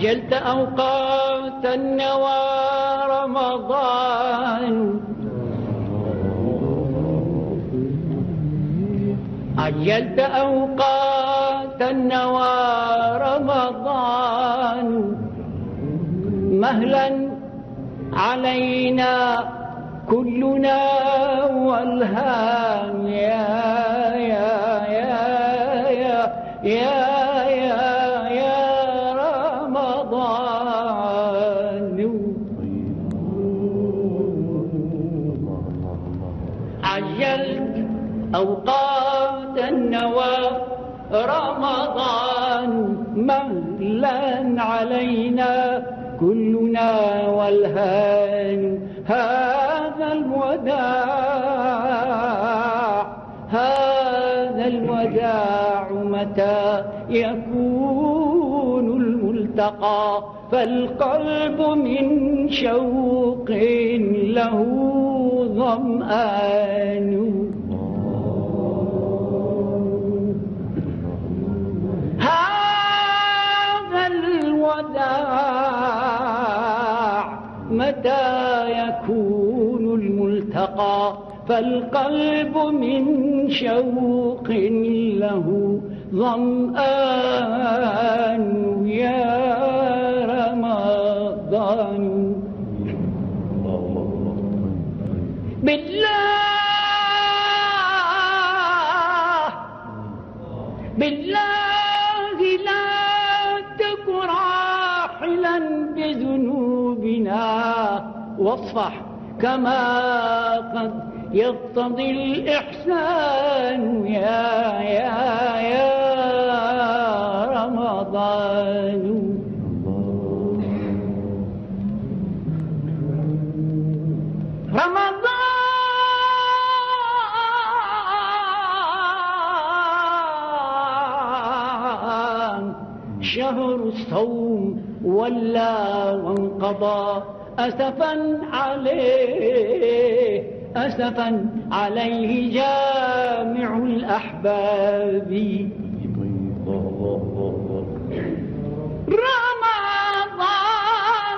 عجلت أوقات النوى رمضان، عجلت أوقات النوى رمضان، مهلا علينا كلنا والهام يا يا يا يا يا يا يا رمضان. عجلت أوقات النوى رمضان، مهلا علينا كلنا والهان. هذا الوداع، هذا الوداع متى يكون الملتقى؟ فالقلب من شوق له ظمآن. هذا الوداع متى يكون الملتقى؟ فالقلب من شوق له ظمآن يا رمضان. بالله بالله لا تك راحلا بذنوبنا، واصفح كما قد يقتضي الإحسان يا يا يا رمضان. رمضان شهر الصوم ولا وانقضى، أسفا عليه أسفا عليه جامع الأحباب. رمضان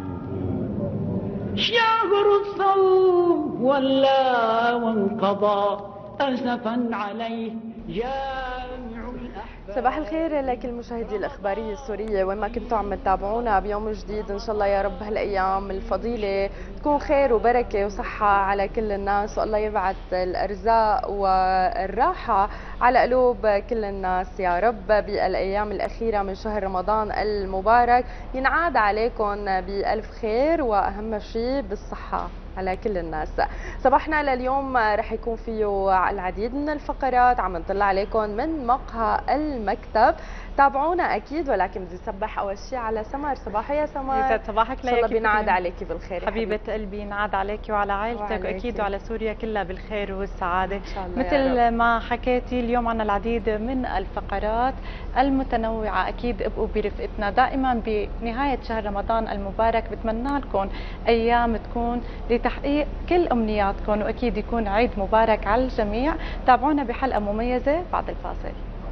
شهر الصوم ولا وانقضى، أسفا عليه جامع الأحباب. صباح الخير لكل مشاهدي الإخبارية السورية وين ما كنتوا عم تتابعونا بيوم جديد. إن شاء الله يا رب هالأيام الفضيلة تكون خير وبركة وصحة على كل الناس، والله يبعث الأرزاق والراحة على قلوب كل الناس يا رب. بالأيام الأخيرة من شهر رمضان المبارك ينعاد عليكم بألف خير، وأهم شيء بالصحة على كل الناس. صباحنا لليوم رح يكون فيه العديد من الفقرات عم نطلع عليكم من مقهى المكتب. تابعونا اكيد، ولكن بدي صبح اول شيء على سمر. صباحو يا سمر. يسعد صباحك ليا. ان شاء الله بينعاد عليكي بالخير حبيبه قلبي، ينعاد عليكي وعلى عائلتك واكيد وعلى سوريا كلها بالخير والسعاده ان شاء الله. مثل ما حكيتي اليوم عنا العديد من الفقرات المتنوعه، اكيد ابقوا برفقتنا دائما بنهايه شهر رمضان المبارك. بتمنى لكم ايام تكون لتحقيق كل امنياتكم، واكيد يكون عيد مبارك على الجميع. تابعونا بحلقه مميزه بعد الفاصل.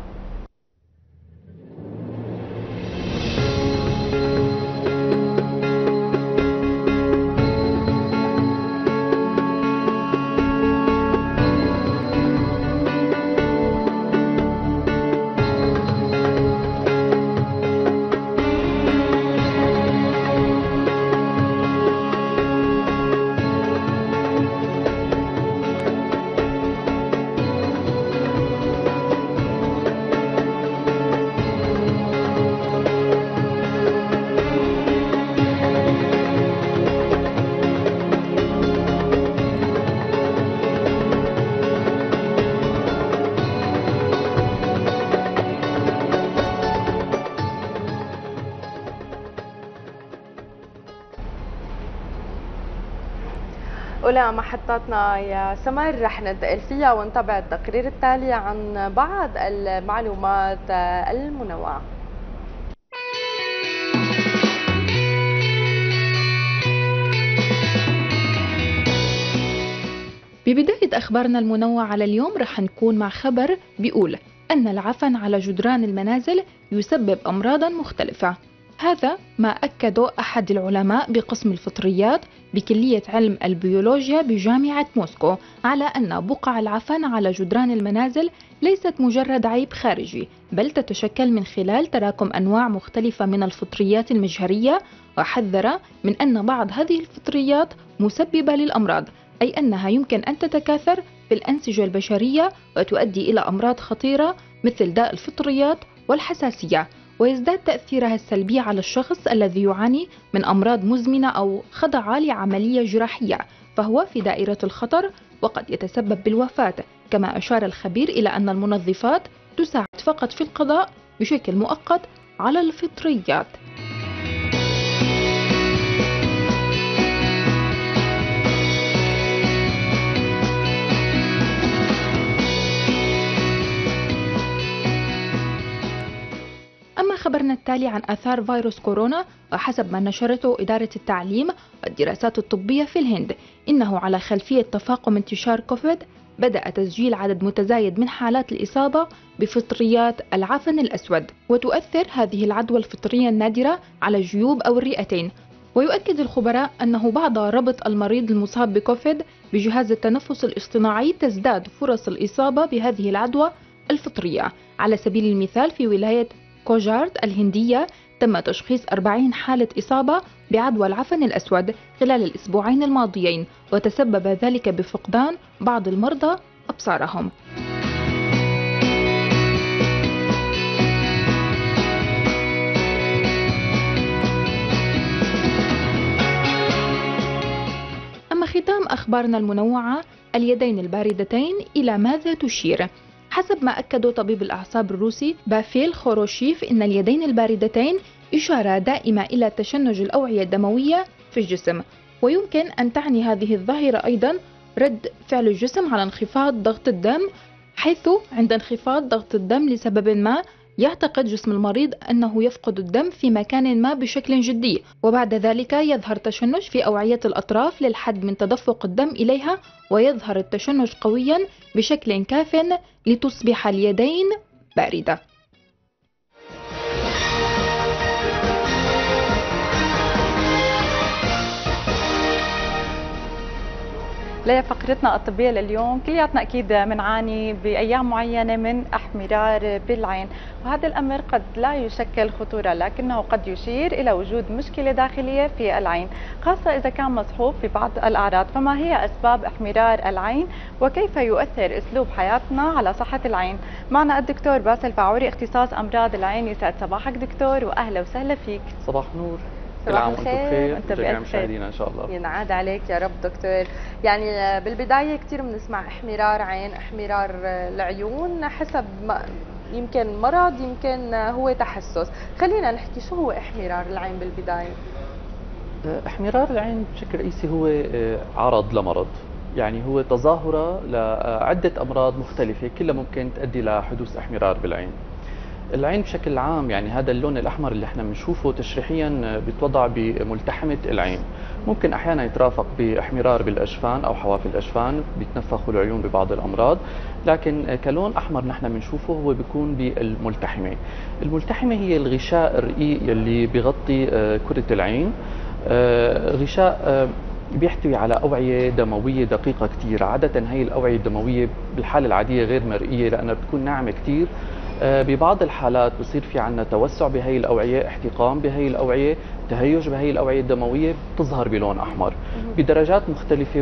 أولى محطاتنا يا سمر رح ننتقل فيها ونتابع التقرير التالي عن بعض المعلومات المنوعة. ببداية أخبارنا المنوعة لليوم رح نكون مع خبر بيقول أن العفن على جدران المنازل يسبب أمراضا مختلفة. هذا ما أكده أحد العلماء بقسم الفطريات بكلية علم البيولوجيا بجامعة موسكو على أن بقع العفن على جدران المنازل ليست مجرد عيب خارجي، بل تتشكل من خلال تراكم أنواع مختلفة من الفطريات المجهرية، وحذر من أن بعض هذه الفطريات مسببة للأمراض، أي أنها يمكن أن تتكاثر في الأنسجة البشرية وتؤدي إلى أمراض خطيرة مثل داء الفطريات والحساسية، ويزداد تأثيرها السلبي على الشخص الذي يعاني من أمراض مزمنة أو خضع لعملية جراحية، فهو في دائرة الخطر وقد يتسبب بالوفاة. كما أشار الخبير إلى أن المنظفات تساعد فقط في القضاء بشكل مؤقت على الفطريات. أما خبرنا التالي عن آثار فيروس كورونا، وحسب ما نشرته إدارة التعليم والدراسات الطبية في الهند، إنه على خلفية تفاقم انتشار كوفيد بدأ تسجيل عدد متزايد من حالات الإصابة بفطريات العفن الأسود، وتؤثر هذه العدوى الفطرية النادرة على الجيوب أو الرئتين. ويؤكد الخبراء أنه بعد ربط المريض المصاب بكوفيد بجهاز التنفس الاصطناعي تزداد فرص الإصابة بهذه العدوى الفطرية. على سبيل المثال في ولاية كوجارت الهندية تم تشخيص 40 حالة إصابة بعدوى العفن الأسود خلال الأسبوعين الماضيين، وتسبب ذلك بفقدان بعض المرضى أبصارهم. أما ختام أخبارنا المنوعة، اليدين الباردتين إلى ماذا تشير؟ حسب ما أكد طبيب الأعصاب الروسي بافيل خوروشيف، إن اليدين الباردتين إشارة دائمة إلى تشنج الأوعية الدموية في الجسم، ويمكن أن تعني هذه الظاهرة أيضا رد فعل الجسم على انخفاض ضغط الدم، حيث عند انخفاض ضغط الدم لسبب ما يعتقد جسم المريض أنه يفقد الدم في مكان ما بشكل جدي، وبعد ذلك يظهر تشنج في أوعية الأطراف للحد من تدفق الدم إليها، ويظهر التشنج قويا بشكل كاف لتصبح اليدين باردة. لفقرتنا الطبية لليوم، كلياتنا أكيد منعاني بأيام معينة من احمرار بالعين، وهذا الأمر قد لا يشكل خطورة لكنه قد يشير إلى وجود مشكلة داخلية في العين، خاصة إذا كان مصحوب في بعض الأعراض. فما هي أسباب احمرار العين وكيف يؤثر أسلوب حياتنا على صحة العين؟ معنا الدكتور باسل فاعوري، اختصاص أمراض العين. يسعد صباحك دكتور وأهلا وسهلا فيك. صباح نور. صباح العام وانتم بخير وانت جميع مشاهدينا ان شاء الله. ينعاد عليك يا رب دكتور. يعني بالبدايه كثير بنسمع احمرار عين، احمرار العيون، حسب ما يمكن مرض يمكن هو تحسس. خلينا نحكي شو هو احمرار العين بالبدايه. احمرار العين بشكل رئيسي هو عرض لمرض، يعني هو تظاهره لعده امراض مختلفه كلها ممكن تؤدي لحدوث احمرار بالعين. العين بشكل عام، يعني هذا اللون الأحمر اللي احنا بنشوفه تشريحيا بيتوضع بملتحمة العين، ممكن أحيانا يترافق باحمرار بالأجفان أو حواف الأجفان، بيتنفخوا العيون ببعض الأمراض، لكن كلون أحمر نحن بنشوفه هو بيكون بالملتحمة. الملتحمة هي الغشاء الرئي اللي بيغطي كرة العين، غشاء بيحتوي على أوعية دموية دقيقة كتير. عادة هي الأوعية الدموية بالحالة العادية غير مرئية لأنها بتكون ناعمة كتير. ببعض الحالات بصير في عندنا توسع بهي الأوعية، احتقان بهي الأوعية، تهيج بهي الأوعية الدموية، بتظهر بلون أحمر بدرجات مختلفة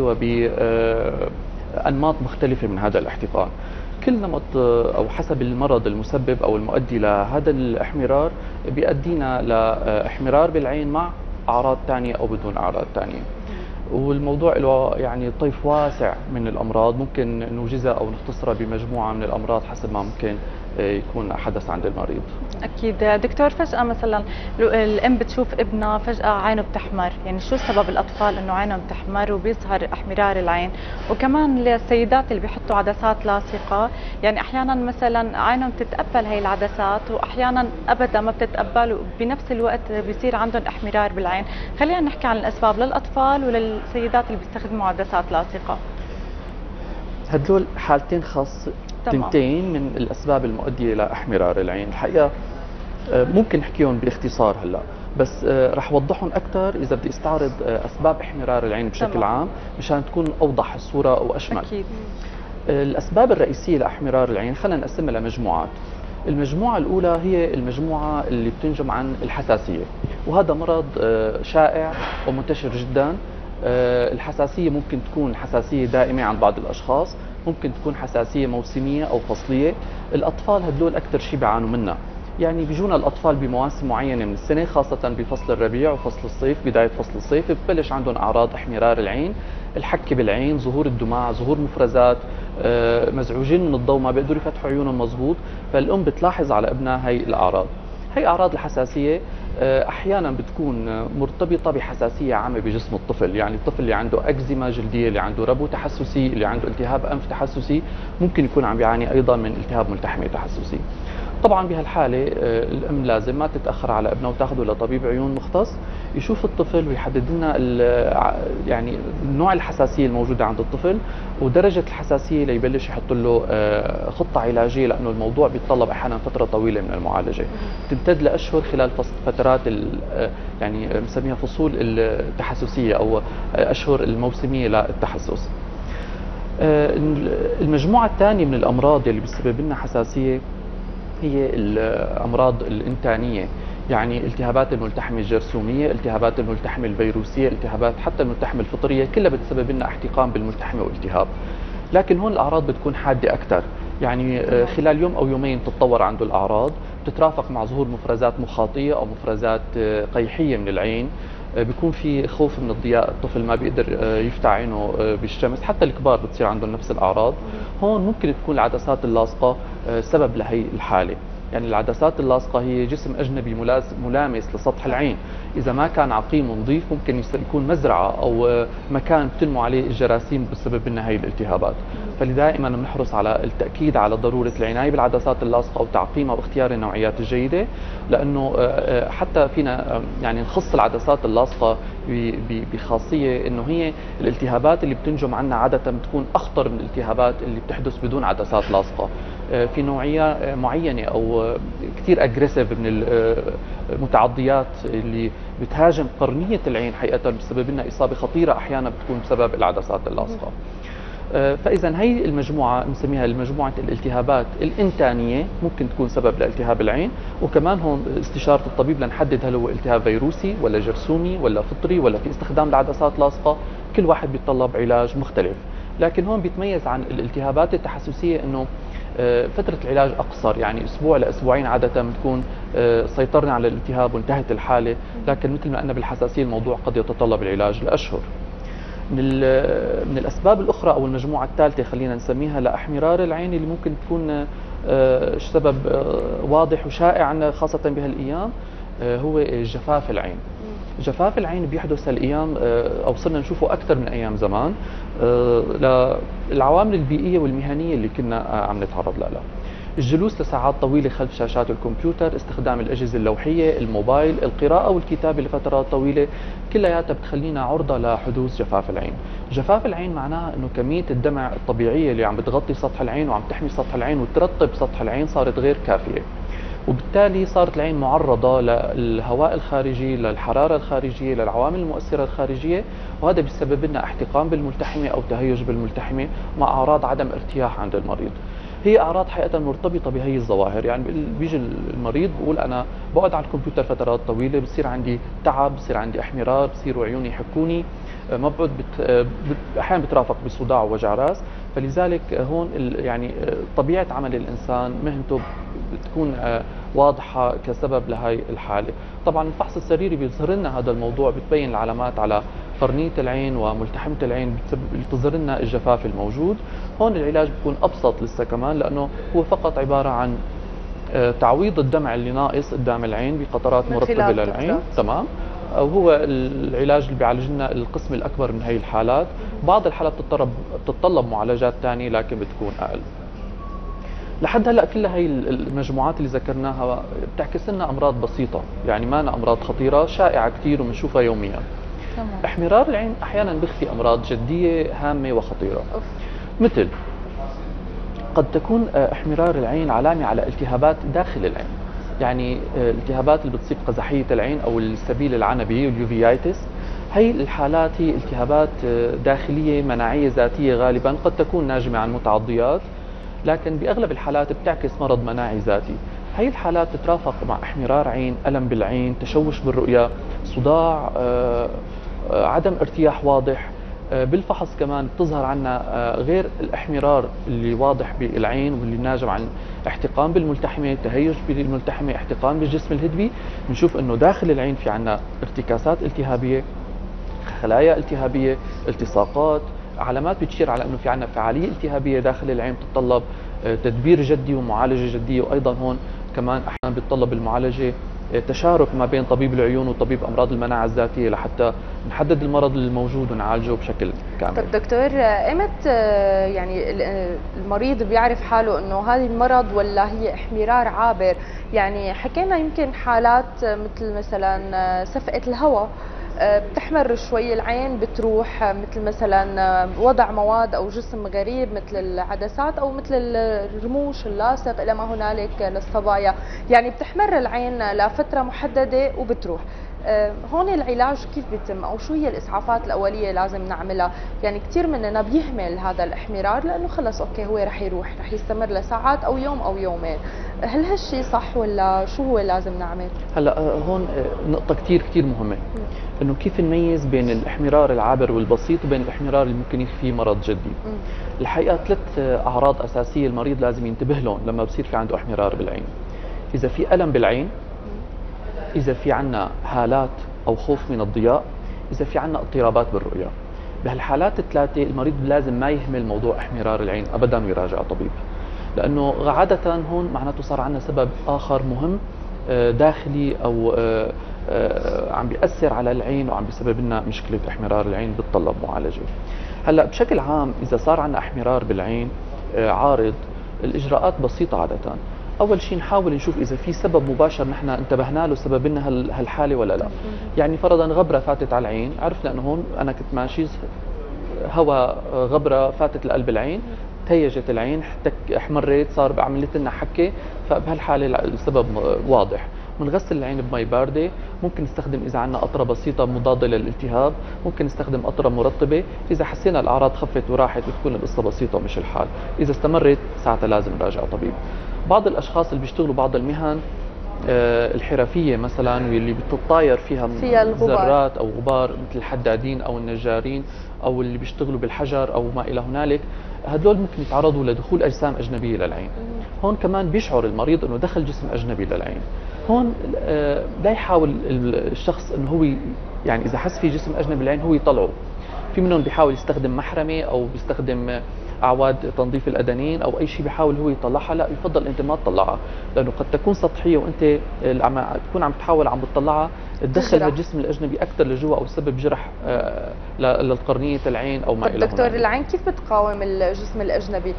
وبأنماط مختلفة من هذا الاحتقان. كل نمط أو حسب المرض المسبب أو المؤدي لهذا الاحمرار بيؤدينا لاحمرار بالعين مع أعراض ثانية أو بدون أعراض ثانية. والموضوع له يعني طيف واسع من الأمراض، ممكن نوجزها أو نختصرها بمجموعة من الأمراض حسب ما ممكن يكون حدث عند المريض. أكيد دكتور، فجأة مثلا الأم بتشوف ابنها فجأة عينه بتحمر، يعني شو سبب الأطفال إنه عينهم بتحمر وبيظهر احمرار العين؟ وكمان للسيدات اللي بيحطوا عدسات لاصقة، يعني أحيانا مثلا عينهم تتقبل هي العدسات وأحيانا أبدا ما بتتقبل، وبنفس الوقت بيصير عندهم احمرار بالعين. خلينا نحكي عن الأسباب للأطفال وللسيدات اللي بيستخدموا عدسات لاصقة. هدول حالتين خاص تنتين من الأسباب المؤدية إلى احمرار العين. الحقيقة ممكن نحكيهم باختصار هلا. بس رح وضحهم اكثر اذا بدي استعرض اسباب احمرار العين بشكل تمام. عام مشان تكون اوضح الصوره واشمل. اكيد. الاسباب الرئيسيه لاحمرار العين خلينا نقسمها لمجموعات. المجموعه الاولى هي المجموعه اللي بتنجم عن الحساسيه، وهذا مرض شائع ومنتشر جدا. الحساسيه ممكن تكون حساسيه دائمه عند بعض الاشخاص، ممكن تكون حساسيه موسميه او فصليه. الاطفال هدول اكثر شيء بيعانوا منها، يعني بيجونا الاطفال بمواسم معينه من السنه، خاصه بفصل الربيع وفصل الصيف، بدايه فصل الصيف ببلش عندهم اعراض احمرار العين، الحكه بالعين، ظهور الدموع، ظهور مفرزات، مزعوجين من الضوء، ما بيقدروا يفتحوا عيونهم مزبوط. فالام بتلاحظ على ابنها هي الاعراض. هي اعراض الحساسيه احيانا بتكون مرتبطه بحساسيه عامه بجسم الطفل، يعني الطفل اللي عنده اكزيما جلديه، اللي عنده ربو تحسسي، اللي عنده التهاب انف تحسسي، ممكن يكون عم بيعاني ايضا من التهاب ملتحمي تحسسي. طبعا بهالحاله الام لازم ما تتاخر على ابنها وتاخذه لطبيب عيون مختص يشوف الطفل ويحدد لنا يعني نوع الحساسيه الموجوده عند الطفل ودرجه الحساسيه ليبلش يحط له خطه علاجيه، لانه الموضوع بيتطلب احيانا فتره طويله من المعالجه تمتد لاشهر خلال فترات يعني بنسميها فصول التحسسيه او اشهر الموسميه للتحسس. المجموعه الثانيه من الامراض اللي بتسبب لنا حساسيه هي الامراض الانتانيه، يعني التهابات الملتحمه الجرثوميه، التهابات الملتحمه الفيروسيه، التهابات حتى الملتحمه الفطريه، كلها بتسبب لنا احتقان بالملتحمه والتهاب. لكن هون الاعراض بتكون حاده اكثر، يعني خلال يوم او يومين تتطور عنده الاعراض، بتترافق مع ظهور مفرزات مخاطيه او مفرزات قيحيه من العين، بيكون في خوف من الضياء، الطفل ما بيقدر يفتح عينه بالشمس، حتى الكبار بتصير عندهم نفس الاعراض. هون ممكن تكون العدسات اللاصقه سبب لهي الحاله. يعني العدسات اللاصقه هي جسم اجنبي ملامس لسطح العين، اذا ما كان عقيم ونظيف ممكن يكون مزرعه او مكان بتنمو عليه الجراثيم بسبب لنا هي الالتهابات. فلدائما بنحرص على التاكيد على ضروره العنايه بالعدسات اللاصقه وتعقيمها واختيار النوعيات الجيده، لانه حتى فينا يعني نخص العدسات اللاصقه بخاصيه انه هي الالتهابات اللي بتنجم عنا عاده بتكون اخطر من الالتهابات اللي بتحدث بدون عدسات لاصقه. في نوعيه معينه او كثير اجريسيف من المتعضيات اللي بتهاجم قرنيه العين، حقيقه بتسبب لنا اصابه خطيره احيانا بتكون بسبب العدسات اللاصقه. فاذا هي المجموعه بنسميها مجموعه الالتهابات الانتانيه، ممكن تكون سبب لالتهاب العين، وكمان هون استشاره الطبيب لنحدد هل هو التهاب فيروسي ولا جرثومي ولا فطري ولا في استخدام العدسات لاصقه، كل واحد بيتطلب علاج مختلف. لكن هون بيتميز عن الالتهابات التحسسيه انه فترة العلاج أقصر، يعني أسبوع لأسبوعين عادة بتكون سيطرنا على الالتهاب وانتهت الحالة، لكن مثل ما قلنا بالحساسية الموضوع قد يتطلب العلاج لأشهر. من الأسباب الأخرى أو المجموعة الثالثة خلينا نسميها لأحمرار العين اللي ممكن تكون سبب واضح وشائع عندنا خاصة بهالأيام هو جفاف العين. جفاف العين بيحدث هالايام او صرنا نشوفه اكثر من ايام زمان للعوامل البيئيه والمهنيه اللي كنا عم نتعرض لها. الجلوس لساعات طويله خلف شاشات الكمبيوتر، استخدام الاجهزه اللوحيه، الموبايل، القراءه والكتابه لفترات طويله، كلياتها بتخلينا عرضه لحدوث جفاف العين. جفاف العين معناها انه كميه الدمع الطبيعيه اللي عم بتغطي سطح العين وعم تحمي سطح العين وترطب سطح العين صارت غير كافيه، وبالتالي صارت العين معرضة للهواء الخارجي، للحرارة الخارجية، للعوامل المؤثرة الخارجية، وهذا بيسبب لنا احتقان بالملتحمة أو تهيج بالملتحمة مع أعراض عدم ارتياح عند المريض. هي أعراض حقيقة مرتبطة بهي الظواهر، يعني بيجي المريض بيقول أنا بقعد على الكمبيوتر فترات طويلة، بصير عندي تعب، بصير عندي احمرار، بصيروا عيوني يحكوني، ما بقعد أحيانا بترافق بصداع ووجع راس. فلذلك هون يعني طبيعة عمل الإنسان مهنته بتكون واضحة كسبب لهي الحالة. طبعا الفحص السريري بيظهر لنا هذا الموضوع، بتبين العلامات على قرنية العين وملتحمة العين، بتظهر لنا الجفاف الموجود. هون العلاج بيكون أبسط لسه كمان، لأنه هو فقط عبارة عن تعويض الدمع اللي ناقص قدام العين بقطرات مرطبة للعين. تمام. وهو العلاج اللي بيعالج لنا القسم الأكبر من هي الحالات. بعض الحالات بتتطلب معالجات ثانية لكن بتكون أقل. لحد هلا كل هي المجموعات اللي ذكرناها بتعكس لنا امراض بسيطه، يعني ما أنا امراض خطيره شائعه كثير وبنشوفها يوميا. تمام. احمرار العين احيانا بيخفي امراض جديه هامه وخطيره. مثل قد تكون احمرار العين علامه على التهابات داخل العين، يعني الالتهابات اللي بتصيب قزحية العين أو السبيل العنبي واليوفيايتس. هي الحالات هي التهابات داخلية مناعية ذاتية غالبا، قد تكون ناجمة عن متعضيات، لكن بأغلب الحالات بتعكس مرض مناعي ذاتي. هي الحالات تترافق مع احمرار عين، ألم بالعين، تشوش بالرؤية، صداع، عدم ارتياح واضح. بالفحص كمان بتظهر عنا غير الاحمرار اللي واضح بالعين واللي ناجم عن احتقان بالملتحمة، تهيج بالملتحمة، احتقان بالجسم الهدبي، بنشوف انه داخل العين في عنا ارتكاسات التهابية، خلايا التهابية، التصاقات، علامات بتشير على انه في عنا فعالية التهابية داخل العين بتتطلب تدبير جدي ومعالجة جدية. وايضا هون كمان احيانا بتطلب المعالجة تشارك ما بين طبيب العيون وطبيب امراض المناعه الذاتيه لحتى نحدد المرض الموجود ونعالجه بشكل كامل. طب دكتور، ايمت يعني المريض بيعرف حاله انه هذا المرض ولا هي احمرار عابر؟ يعني حكينا يمكن حالات مثل مثلا سفقه الهواء بتحمر شوي العين بتروح، مثل مثلا وضع مواد او جسم غريب مثل العدسات او مثل الرموش اللاصق الى ما هنالك للصبايا، يعني بتحمر العين لفتره محدده وبتروح. هون العلاج كيف بيتم او شو هي الاسعافات الاوليه لازم نعملها؟ يعني كثير مننا بيهمل هذا الاحمرار لانه خلص اوكي هو رح يروح، رح يستمر لساعات او يوم او يومين. هل هالشيء صح ولا شو هو لازم نعمل؟ هلا هون نقطه كثير مهمه، انه كيف نميز بين الاحمرار العابر والبسيط وبين الاحمرار اللي ممكن يكون فيه مرض جدي. الحقيقه 3 اعراض اساسيه المريض لازم ينتبه لهم لما بصير في عنده احمرار بالعين. اذا في الم بالعين، إذا في عنا هالات أو خوف من الضياء، إذا في عنا اضطرابات بالرؤية. بهالحالات ال3 المريض لازم ما يهمل موضوع احمرار العين أبدا ويراجع طبيب، لأنه عادة هون معناته صار عنا سبب آخر مهم داخلي أو عم بيأثر على العين وعم بيسبب لنا مشكلة احمرار العين بتطلب معالجة. هلا بشكل عام إذا صار عنا احمرار بالعين عارض، الإجراءات بسيطة عادة. اول شيء نحاول نشوف اذا في سبب مباشر نحن انتبهنا له سبب لنا هالحاله ولا لا. يعني فرضا غبره فاتت على العين، عرفنا انه هون انا كنت ماشي هواء غبره فاتت لقلب العين، تهيجت العين، احمرت، صار عملت لنا حكه، فبهالحاله السبب واضح. بنغسل العين بمي بارده، ممكن نستخدم اذا عندنا قطره بسيطه مضاده للالتهاب، ممكن نستخدم قطره مرطبه، اذا حسينا الاعراض خفت وراحت بتكون القصه بسيطه ومش الحال، اذا استمرت ساعتها لازم نراجع طبيب. بعض الاشخاص اللي بيشتغلوا بعض المهن الحرفيه مثلا واللي بتطاير فيها ذرات او غبار مثل الحدادين او النجارين او اللي بيشتغلوا بالحجر او ما الى هنالك، هدول ممكن يتعرضوا لدخول اجسام اجنبيه للعين. هون كمان بيشعر المريض انه دخل جسم اجنبي للعين. هون لا يحاول الشخص انه هو يعني اذا حس في جسم اجنبي للعين هو يطلعه. في منهم بيحاول يستخدم محرمه او بيستخدم اعواد تنظيف الادانين او اي شيء بيحاول هو يطلعها، لا يفضل انت ما تطلعها، لانه قد تكون سطحيه وانت تكون عم تحاول عم بتطلعها تدخل الجسم الاجنبي اكثر لجوا او تسبب جرح للقرنيه العين او ما الى ذلك. دكتور، العين كيف بتقاوم الجسم الاجنبي؟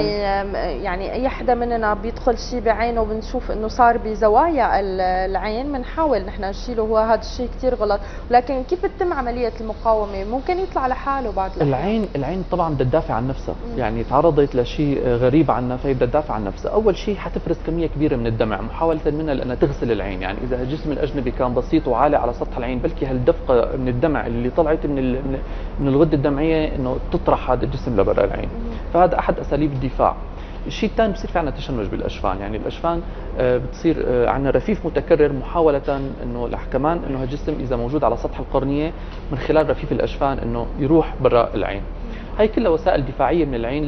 يعني اي حدا مننا بيدخل شيء بعينه وبنشوف انه صار بزوايا العين، بنحاول نحن نشيله، هو هذا الشيء كثير غلط، ولكن كيف بتتم عمليه المقاومه؟ ممكن يطلع لحاله بعد العين طبعا بدها تدافع عن نفسها، يعني تعرضت لشيء غريب عنها فهي بدها تدافع عن نفسها. اول شيء حتفرز كميه كبيره من الدمع محاوله منها لانها تغسل العين. يعني اذا الجسم الاجنبي كان بسيط وعالي على سطح العين، بلكي هالدفقه من الدمع اللي طلعت من الغده الدمعيه انه تطرح هذا الجسم لبرا العين، فهذا احد اساليب الدفاع. الشيء الثاني بصير في عندنا تشنج بالاشفان، يعني الاشفان بتصير عندنا رفيف متكرر محاوله انه كمان انه هالجسم اذا موجود على سطح القرنيه من خلال رفيف الاشفان انه يروح برا العين. هي كلها وسائل دفاعيه من العين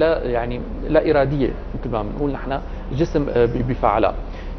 لا اراديه، مثل ما بنقول نحن الجسم بيفعلها.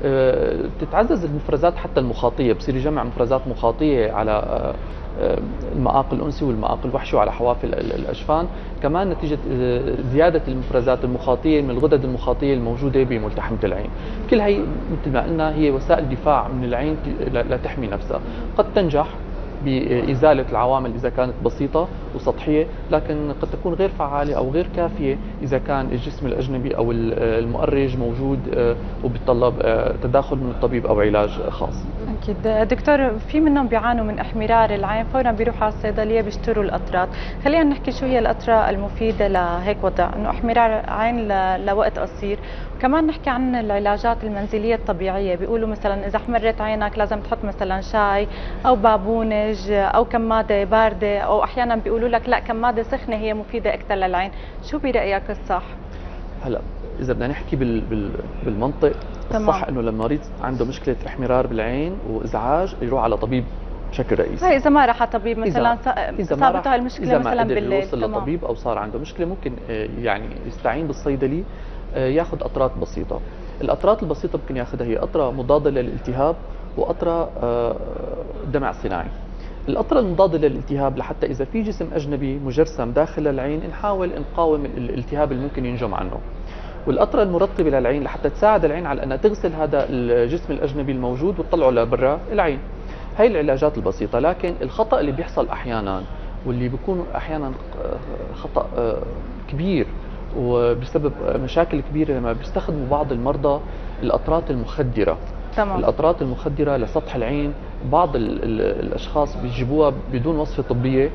تتعزز المفرزات حتى المخاطيه، بصير يجمع مفرزات مخاطيه على المآق الأنسي والمآق الوحشي وعلى حوافل الأجفان، كمان نتيجة زيادة المفرزات المخاطية من الغدد المخاطية الموجودة بملتحمة العين. كل هي مثل ما قلنا هي وسائل دفاع من العين لتحمي نفسها، قد تنجح بإزالة العوامل إذا كانت بسيطة وسطحية، لكن قد تكون غير فعالة أو غير كافية إذا كان الجسم الأجنبي أو المؤرج موجود وبيتطلب تداخل من الطبيب أو علاج خاص. أكيد دكتور، في منهم بيعانوا من احمرار العين، فورا بيروحوا على الصيدلية بيشتروا القطرات. خلينا نحكي شو هي القطرة المفيدة لهيك وضع، إنه احمرار عين لوقت قصير. وكمان نحكي عن العلاجات المنزلية الطبيعية، بيقولوا مثلا إذا احمرت عينك لازم تحط مثلا شاي أو بابونج أو كمادة باردة، أو أحيانا بيقولوا لك لا كمادة سخنة هي مفيدة أكثر للعين. شو برأيك الصح؟ هلا اذا بدنا نحكي بالمنطق الصح، انه لما المريض عنده مشكله احمرار بالعين وازعاج يروح على طبيب بشكل رئيسي. هاي اذا ما راح على طبيب مثلا صابته إذا هالمشكله مثلا ما بالليل يوصل لطبيب او صار عنده مشكله، ممكن يعني يستعين بالصيدلي، ياخذ قطرات بسيطه. القطرات البسيطه ممكن ياخذها هي قطره مضاده للالتهاب وقطره دمع صناعي. القطرة المضادة للالتهاب لحتى إذا في جسم أجنبي مجرثم داخل العين نحاول نقاوم الالتهاب اللي ممكن ينجم عنه. والقطرة المرطبة للعين لحتى تساعد العين على أنها تغسل هذا الجسم الأجنبي الموجود وتطلعه لبرا العين. هي العلاجات البسيطة، لكن الخطأ اللي بيحصل أحيانا واللي بيكون أحيانا خطأ كبير وبسبب مشاكل كبيرة لما بيستخدموا بعض المرضى القطرات المخدرة. تمام. القطرات المخدرة لسطح العين بعض الأشخاص بيجيبوها بدون وصفة طبية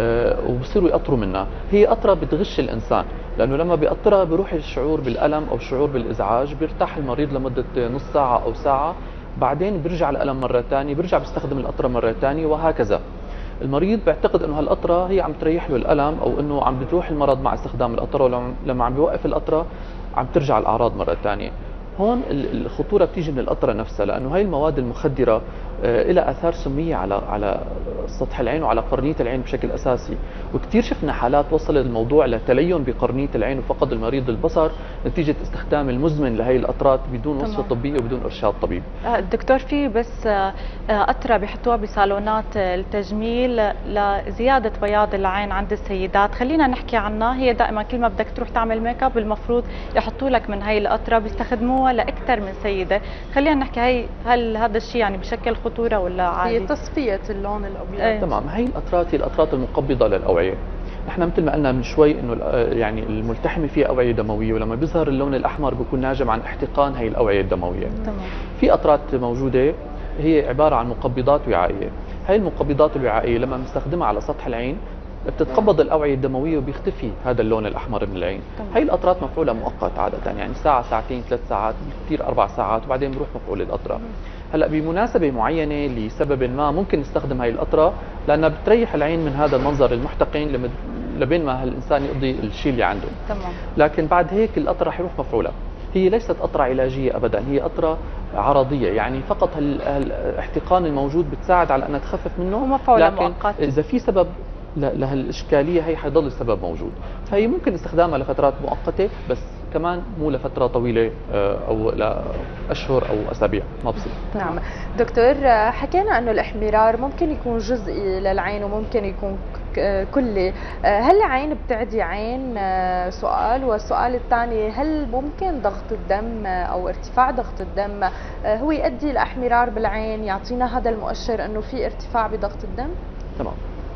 وبصيروا يقطروا منها. هي قطرة بتغش الإنسان، لأنه لما بيقطرها بيروح الشعور بالألم أو الشعور بالإزعاج، بيرتاح المريض لمدة نص ساعة أو ساعة، بعدين بيرجع الألم مرة ثانية، بيرجع بيستخدم القطرة مرة ثانية وهكذا. المريض بيعتقد انه هالقطره هي عم تريح له الالم او انه عم بتروح المرض مع استخدام القطره، ولما عم بيوقف القطره عم ترجع الاعراض مره ثانيه. هون الخطوره بتيجي من القطره نفسها، لانه هاي المواد المخدره لها اثار سميه على سطح العين وعلى قرنيه العين بشكل اساسي، وكثير شفنا حالات وصل الموضوع لتلين بقرنيه العين وفقد المريض البصر نتيجه استخدام المزمن لهي القطرات بدون وصفه طبيه وبدون ارشاد طبيب. الدكتور في بس قطره بيحطوها بصالونات التجميل لزياده بياض العين عند السيدات، خلينا نحكي عنها. هي دائما كل ما بدك تروح تعمل ميك اب المفروض يحطوا لك من هي القطره، بيستخدموها لاكثر من سيده. خلينا نحكي هل هذا الشيء يعني بشكل خطوره ولا عادي؟ هي تصفيه اللون الابيض. تمام. هي القطرات هي القطرات المقبضه للاوعيه. نحن مثل ما قلنا من شوي انه يعني الملتحمه فيها اوعيه دمويه، ولما بيظهر اللون الاحمر بيكون ناجم عن احتقان هي الاوعيه الدمويه. تمام. في قطرات موجوده هي عباره عن مقبضات وعائيه. هي المقبضات الوعائيه لما بنستخدمها على سطح العين بتتقبض الاوعيه الدمويه وبيختفي هذا اللون الاحمر من العين. هي القطرات مفعوله مؤقت عاده، يعني ساعه ساعتين 3 ساعات كثير 4 ساعات وبعدين بروح مفعول القطره. هلا بمناسبه معينه لسبب ما ممكن نستخدم هاي القطره لانها بتريح العين من هذا المنظر المحتقن لبين ما الانسان يقضي الشيء اللي عنده. تمام. لكن بعد هيك القطره رح يروح مفعوله. هي ليست قطره علاجيه ابدا، هي قطره عرضيه، يعني فقط الاحتقان الموجود بتساعد على انها تخفف منه ومفعوله لكن مؤقت. اذا في سبب لهالاشكاليه هي حيضل السبب موجود. فهي ممكن استخدامها لفترات مؤقته بس كمان مو لفتره طويله او لاشهر او اسابيع، ما بصير. نعم دكتور، حكينا انه الاحمرار ممكن يكون جزئي للعين وممكن يكون كلي. هل العين بتعدي عين؟ سؤال. والسؤال الثاني، هل ممكن ضغط الدم او ارتفاع ضغط الدم هو يؤدي لاحمرار بالعين، يعطينا هذا المؤشر انه في ارتفاع بضغط الدم؟ تمام.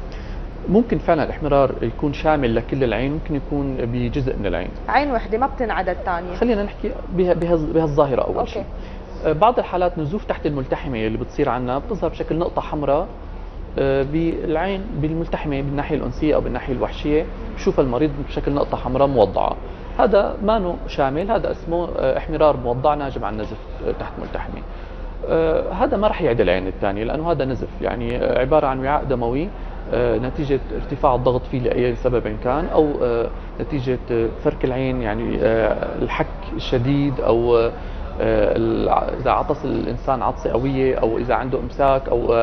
ممكن فعلا الاحمرار يكون شامل لكل العين، ممكن يكون بجزء من العين. عين وحده ما بتنعدى الثانيه. خلينا نحكي بهالظاهره اول شيء. بعض الحالات نزوف تحت الملتحمه اللي بتصير عنا بتظهر بشكل نقطه حمراء بالعين بالملتحمه بالناحيه الانسيه او بالناحيه الوحشيه، بشوف المريض بشكل نقطه حمراء موضعه. هذا ما شامل، هذا اسمه احمرار موضع ناجم عن نزف تحت ملتحمه. هذا ما راح يعدي العين الثانيه لانه هذا نزف، يعني عباره عن وعاء دموي نتيجة ارتفاع الضغط فيه لأي سبب كان، أو نتيجة فرك العين، يعني الحك الشديد، أو إذا عطس الإنسان عطسة قوية، أو إذا عنده إمساك أو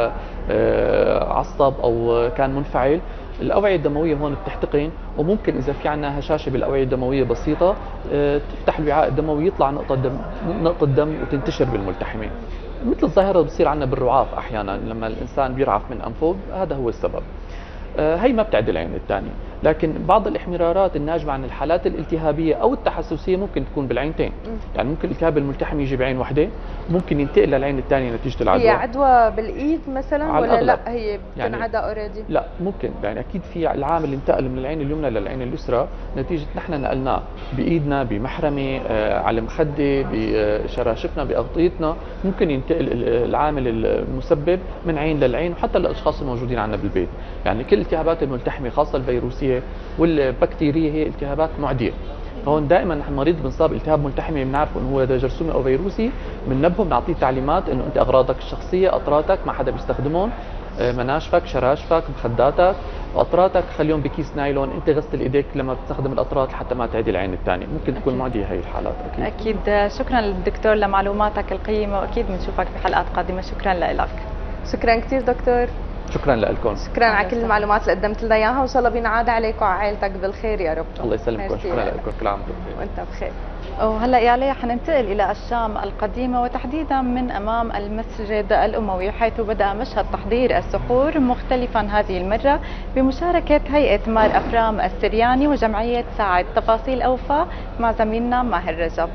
عصب أو كان منفعل. الأوعية الدموية هون بتحتقن، وممكن إذا في عنا هشاشة بالأوعية الدموية بسيطة تفتح الوعاء الدموي يطلع نقطة دم وتنتشر بالملتحمة. مثل الظاهرة اللي بتصير عنا بالرعاف أحيانا لما الإنسان بيرعف من أنفه، هذا هو السبب. هي ما بتعدي العين الثانية. لكن بعض الاحمرارات الناجمه عن الحالات الالتهابيه او التحسسيه ممكن تكون بالعينتين. يعني ممكن الالتهاب الملتحم يجي بعين واحده، ممكن ينتقل للعين الثانيه نتيجه العدوى. هي عدوى بالايد مثلا ولا لا هي بتنعدى يعني اوريدي؟ لا ممكن، يعني اكيد في العامل اللي انتقل من العين اليمنى للعين اليسرى نتيجه نحن نقلناه بايدنا، بمحرمه، على مخده، بشراشفنا، باغطيتنا، ممكن ينتقل العامل المسبب من عين للعين وحتى للاشخاص الموجودين عندنا بالبيت. يعني كل الالتهابات الملتحمه خاصه الفيروسيه والبكتيريه هي التهابات معديه. هون دائما نحن المريض بنصاب التهاب ملتحمه بنعرفه انه هو جرثومي او فيروسي، بننبهه بنعطيه تعليمات انه انت اغراضك الشخصيه، قطراتك ما حدا بيستخدمهم، مناشفك، شراشفك، مخداتك، قطراتك خليهم بكيس نايلون، انت غسل ايديك لما بتستخدم القطرات لحتى ما تعدي العين الثانيه، ممكن تكون معديه هي الحالات اكيد. اكيد. شكرا للدكتور لمعلوماتك القيمه، واكيد بنشوفك بحلقات قادمه. شكرا لك. شكرا كثير دكتور. شكرا لكم. شكرا على كل المعلومات اللي قدمت لنا اياها، وان شاء الله بينعاد عليك وعائلتك بالخير يا رب. الله يسلمكم. شكرا لكم. كل عام وانتم بخير. وانت بخير. وهلا يا علي حننتقل الى الشام القديمه، وتحديدا من امام المسجد الاموي، حيث بدا مشهد تحضير السحور مختلفا هذه المره بمشاركه هيئه مار افرام السرياني وجمعيه ساعد. تفاصيل اوفى مع زميلنا ماهر رجب.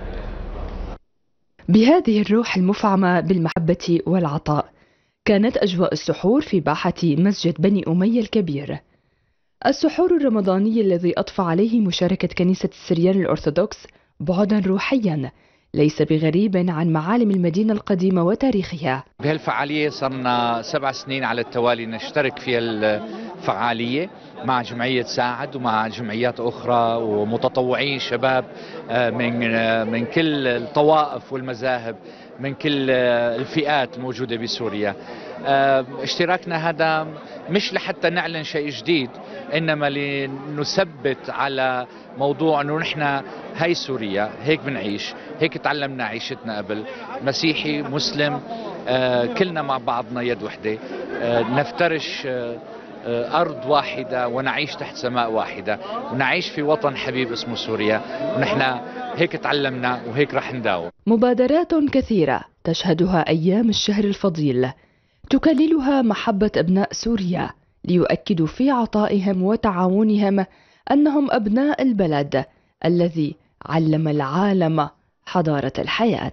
بهذه الروح المفعمه بالمحبه والعطاء كانت أجواء السحور في باحة مسجد بني أمية الكبير. السحور الرمضاني الذي أضفى عليه مشاركة كنيسة السريان الأرثوذكس بعداً روحياً ليس بغريب عن معالم المدينة القديمة وتاريخها. بهالفعالية صرنا 7 سنين على التوالي نشترك في الفعالية مع جمعية ساعد ومع جمعيات أخرى ومتطوعين شباب من كل الطوائف والمذاهب، من كل الفئات الموجودة بسوريا. اشتراكنا هذا مش لحتى نعلن شيء جديد، إنما لنثبت على موضوع أنه نحن هاي سوريا، هيك بنعيش، هيك تعلمنا عيشتنا قبل، مسيحي مسلم، كلنا مع بعضنا يد وحدة، نفترش أرض واحدة ونعيش تحت سماء واحدة، ونعيش في وطن حبيب اسمه سوريا، ونحن هيك تعلمنا وهيك رح نداوم. مبادرات كثيرة تشهدها أيام الشهر الفضيل تكللها محبة أبناء سوريا ليؤكدوا في عطائهم وتعاونهم أنهم أبناء البلد الذي علم العالم حضارة الحياة.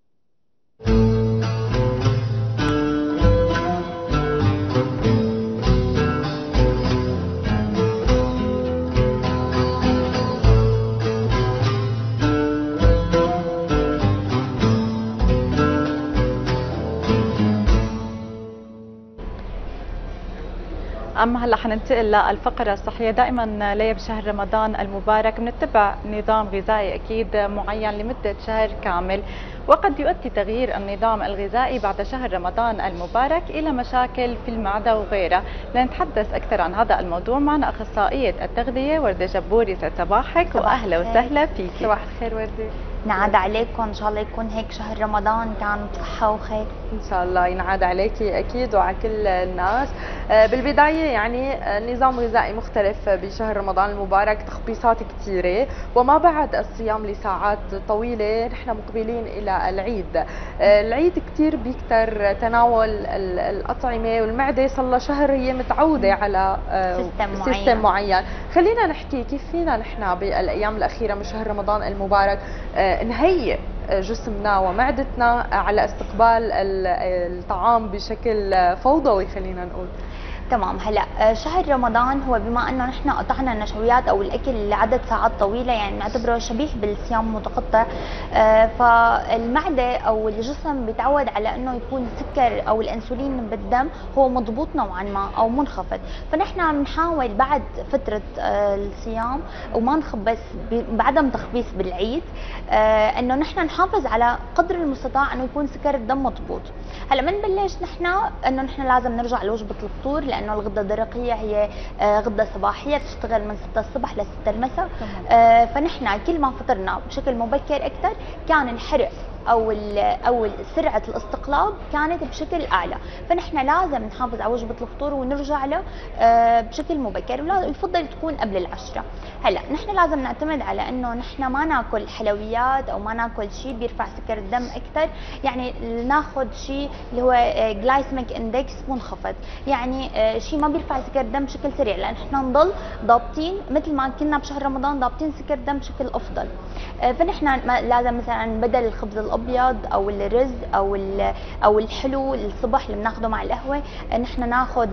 أما هلا حننتقل للفقرة الصحية. دائما ليا بشهر رمضان المبارك بنتبع نظام غذائي أكيد معين لمدة شهر كامل، وقد يؤدي تغيير النظام الغذائي بعد شهر رمضان المبارك إلى مشاكل في المعدة وغيرها. لنتحدث أكثر عن هذا الموضوع معنا أخصائية التغذية وردة جبور. يسعد صباحك وأهلا وسهلا فيك. صباح الخير وردة. نعاد عليكم ان شاء الله يكون هيك شهر رمضان كان بصحه وخير. ان شاء الله ينعاد عليكي اكيد وعلى كل الناس. بالبدايه يعني نظام غذائي مختلف بشهر رمضان المبارك، تخبيصات كثيره، وما بعد الصيام لساعات طويله نحن مقبلين الى العيد. العيد كثير بيكثر تناول الاطعمه، والمعده صار لها شهر هي متعوده على سيستم معين. خلينا نحكي كيف فينا نحن بالايام الاخيره من شهر رمضان المبارك نهيئ جسمنا ومعدتنا على استقبال الطعام بشكل فوضوي خلينا نقول. تمام. هلا شهر رمضان هو بما انه نحن قطعنا النشويات او الاكل لعدد ساعات طويله، يعني نعتبره شبيه بالصيام متقطع، فالمعده او الجسم بيتعود على انه يكون السكر او الانسولين بالدم هو مضبوط نوعا ما او منخفض، فنحن بنحاول بعد فتره الصيام وما نخبص بعدم تخبيص بالعيد، انه نحن نحافظ على قدر المستطاع انه يكون سكر الدم مضبوط. هلا بنبلش نحن انه نحن لازم نرجع لوجبه الفطور، لانه الغده الدرقيه هي غده صباحيه بتشتغل من 6 الصبح ل 6 المساء، فنحن كل ما فطرنا بشكل مبكر اكثر كان الحرق او سرعه الاستقلاب كانت بشكل اعلى، فنحن لازم نحافظ على وجبه الفطور ونرجع له بشكل مبكر، ويفضل تكون قبل العشرة. هلا نحن لازم نعتمد على انه نحن ما ناكل حلويات او ما ناكل شيء بيرفع سكر الدم اكثر، يعني ناخذ شيء اللي هو جلايسيميك اندكس منخفض، يعني شيء ما بيرفع سكر الدم بشكل سريع، لان احنا نضل ضابطين مثل ما كنا بشهر رمضان ضابطين سكر الدم بشكل افضل. فنحن لازم مثلا بدل الخبز الابيض او الرز او الحلو الصبح اللي بناخذه مع القهوه، نحن ناخذ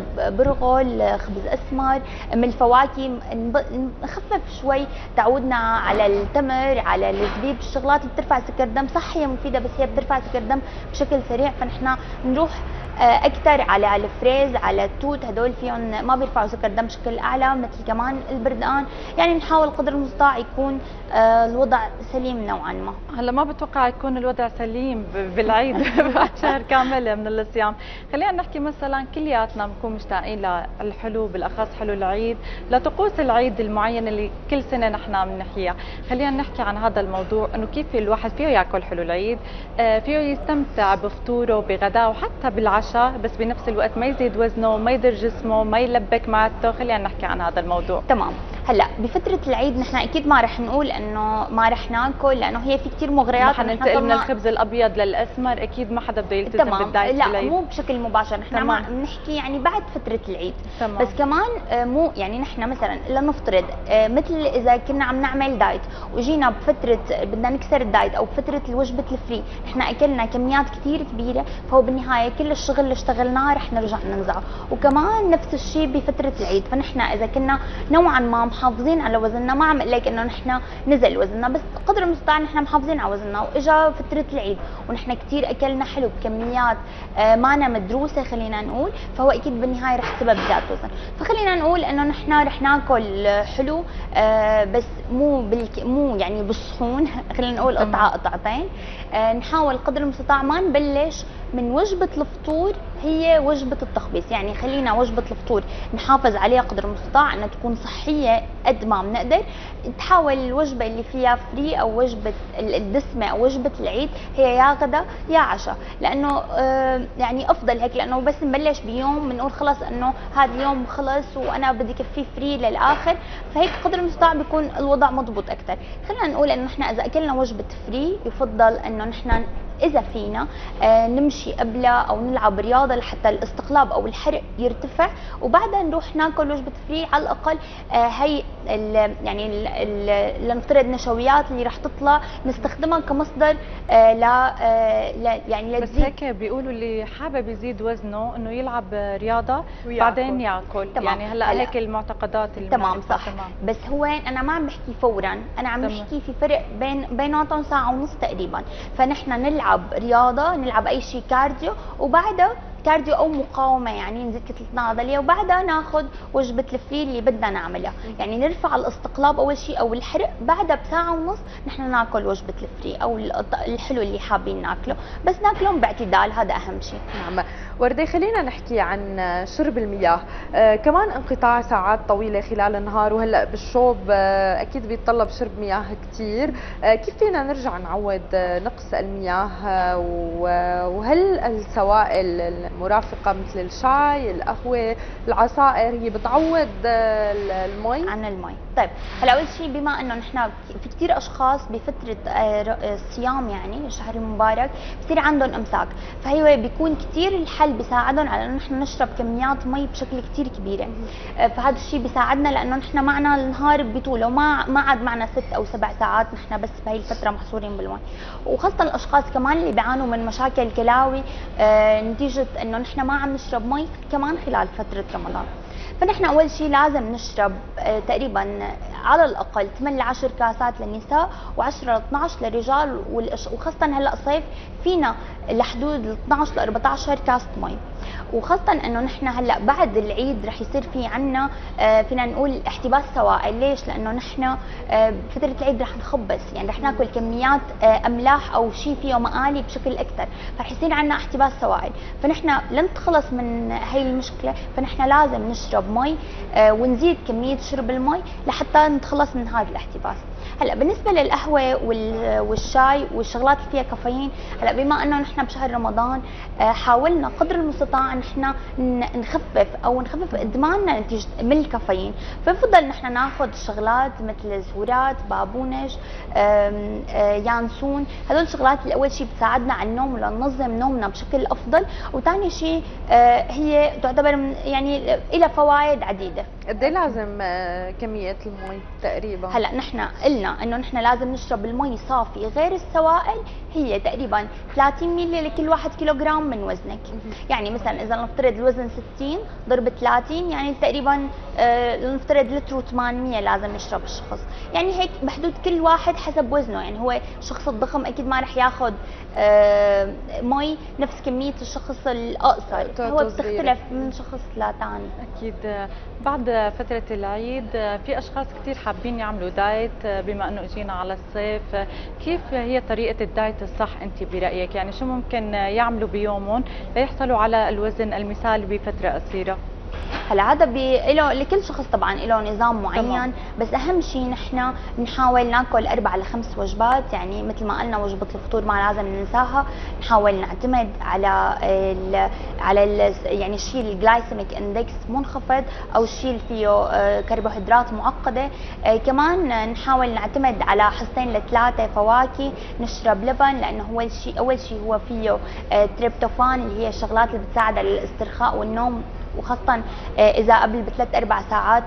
برغل، خبز اسمر، من الفواكه، نخفف شوي تعودنا على التمر، على الزبيب، الشغلات اللي بترفع سكر الدم صح هي مفيده بس هي بترفع سكر الدم بشكل سريع، فنحن نروح اكثر على الفريز، على التوت، هدول فيهم ما بيرفعوا سكر الدم بشكل اعلى، مثل كمان البردقان، يعني نحاول قدر المستطاع يكون الوضع سليم نوعا ما. هلا ما بتوقع يكون الوضع سليم بالعيد بعد شهر كامل من الصيام. خلينا نحكي مثلا كلياتنا بنكون مشتاقين للحلو، بالاخص حلو العيد، لطقوس العيد المعين اللي كل سنه نحن بنحييها. خلينا نحكي عن هذا الموضوع، انه كيف الواحد فيه ياكل حلو العيد، فيه يستمتع بفطوره بغداه وحتى بالعشاء، بس بنفس الوقت ما يزيد وزنه، ما يضر جسمه، ما يلبك معدته. خلينا نحكي عن هذا الموضوع. تمام. هلا بفتره العيد نحن اكيد ما رح نقول انه ما رح ناكل، لانه هي في كثير مغريات. ما حننتقل من الخبز الابيض للاسمر، اكيد ما حدا بده يلتزم بالدايت لا بالعيد. مو بشكل مباشر، نحن ما بنحكي يعني بعد فتره العيد. تمام. بس كمان مو يعني نحن مثلا لنفترض مثل اذا كنا عم نعمل دايت وجينا بفتره بدنا نكسر الدايت او بفتره وجبه الفري، نحن اكلنا كميات كثير كبيره، فهو بالنهايه كل الشغل اللي اشتغلناه رح نرجع ننزعه. وكمان نفس الشيء بفتره العيد، فنحن اذا كنا نوعا ما محافظين على وزننا، ما عم اقول لك انه نحن نزل وزننا، بس قدر المستطاع نحن محافظين على وزننا، واجا فتره العيد ونحن كثير اكلنا حلو بكميات مانا مدروسه خلينا نقول، فهو اكيد بالنهايه رح سبب زياده وزن. فخلينا نقول انه نحن رح ناكل حلو بس مو يعني بالصحون خلينا نقول قطعه قطعتين. نحاول قدر المستطاع ما نبلش من وجبه الفطور هي وجبه التخبيص، يعني خلينا وجبه الفطور نحافظ عليها قدر المستطاع انها تكون صحيه قد ما بنقدر. تحاول الوجبه اللي فيها فري او وجبه الدسمه او وجبه العيد هي يا غدا يا عشاء، لانه يعني افضل هيك، لانه بس نبلش بيوم بنقول خلص انه هذا اليوم خلص وانا بدي كفيه فري للاخر، فهيك قدر المستطاع بيكون الوضع مضبوط اكثر. خلينا نقول انه نحن اذا اكلنا وجبه فري يفضل انه نحن اذا فينا نمشي قبلها او نلعب رياضه لحتى الاستقلاب او الحرق يرتفع، وبعدها نروح ناكل وجبه فري على الاقل هي يعني لنفترض نشويات اللي راح تطلع نستخدمها كمصدر يعني بس هيك بيقولوا اللي حابب يزيد وزنه انه يلعب رياضه بعدين ياكل. يعني هلا هيك المعتقدات اللي تمام صح. تمام. بس هو انا ما عم بحكي فورا، انا عم بحكي في فرق بيناتهم ساعه ونص تقريبا، فنحن نلعب رياضه، نلعب اي شيء كارديو، وبعدها كارديو او مقاومه يعني نزيد كتلتنا العضليه، وبعدها ناخذ وجبه الفري اللي بدنا نعملها، يعني نرفع الاستقلاب اول شيء او الحرق، بعدها بساعه ونص نحن ناكل وجبه الفري او الحلو اللي حابين ناكله، بس ناكلهم باعتدال، هذا اهم شيء. نعم. وردة خلينا نحكي عن شرب المياه، كمان انقطاع ساعات طويله خلال النهار، وهلا بالشوب اكيد بيتطلب شرب مياه كثير، كيف فينا نرجع نعود نقص المياه؟ وهل السوائل المرافقه مثل الشاي، القهوه، العصائر هي بتعوض المي عن المي؟ طيب هلا اول شيء بما انه نحن في كثير اشخاص بفتره الصيام يعني الشهر المبارك بصير عندهم امساك، فهي بيكون كثير الحل بيساعدهم على انه نحن نشرب كميات مي بشكل كثير كبيره، فهذا الشيء بيساعدنا لانه نحن معنا النهار بطوله وما عاد معنا 6 أو 7 ساعات نحن بس بهي الفتره محصورين بالمي، وخاصه الاشخاص كمان اللي بيعانوا من مشاكل كلاوي نتيجه انه نحن ما عم نشرب مي كمان خلال فتره رمضان. فنحن اول شيء لازم نشرب تقريبا على الاقل 8 ل 10 كاسات للنساء و10 ل 12 للرجال، وخاصه هلا صيف فينا لحدود 12 ل 14 كاسه مي، وخاصه انه نحن هلا بعد العيد رح يصير في عنا فينا نقول احتباس سوائل. ليش؟ لانه نحن بفتره العيد رح نخبص، يعني رح ناكل كميات املاح او شيء فيه مقالي بشكل اكثر، فرح يصير عنا احتباس سوائل، فنحن لن نتخلص من هي المشكله، فنحن لازم نشرب مي ونزيد كميه شرب المي لحتى نتخلص من هذا الاحتباس. هلا بالنسبه للقهوه والشاي والشغلات اللي فيها كافيين، هلا بما انه نحن بشهر رمضان حاولنا قدر المستطاع نحن نخفف ادماننا نتيجه من الكافيين، فبفضل نحن ناخذ شغلات مثل زهورات، بابونج، يانسون، هدول الشغلات اللي اول شيء بتساعدنا على النوم ولننظم نومنا بشكل افضل، وثاني شيء هي تعتبر يعني لها فوائد عديده. قد ايه لازم كميه المي تقريبا؟ هلا نحن قلنا انه نحن لازم نشرب المي صافي غير السوائل، هي تقريبا 30 مللي لكل 1 كيلوغرام من وزنك. يعني مثلا اذا نفترض الوزن 60 ضرب 30 يعني تقريبا نفترض لتر و800 لازم يشرب الشخص، يعني هيك بحدود كل واحد حسب وزنه. يعني هو الشخص الضخم اكيد ما رح ياخذ مي نفس كميه الشخص الاقصر، هو بتختلف من شخص لثاني. اكيد. بعد فترة العيد في أشخاص كتير حابين يعملوا دايت، بما أنه اجينا على الصيف، كيف هي طريقة الدايت الصح أنت برأيك؟ يعني شو ممكن يعملوا بيومهم ليحصلوا على الوزن المثالي بفترة قصيرة؟ هلا هذا لكل شخص طبعا له نظام معين طبعا. بس اهم شيء نحن نحاول ناكل 4 ل 5 وجبات، يعني مثل ما قلنا وجبه الفطور ما لازم ننساها، نحاول نعتمد على يعني الشيء الجلايسيميك اندكس منخفض او الشيء اللي فيه كربوهيدرات معقده. كمان نحاول نعتمد على حصتين ل3 فواكه، نشرب لبن لانه اول شيء هو فيه تريبتوفان اللي هي الشغلات اللي بتساعد على الاسترخاء والنوم، وخاصة إذا قبل ب3-4 ساعات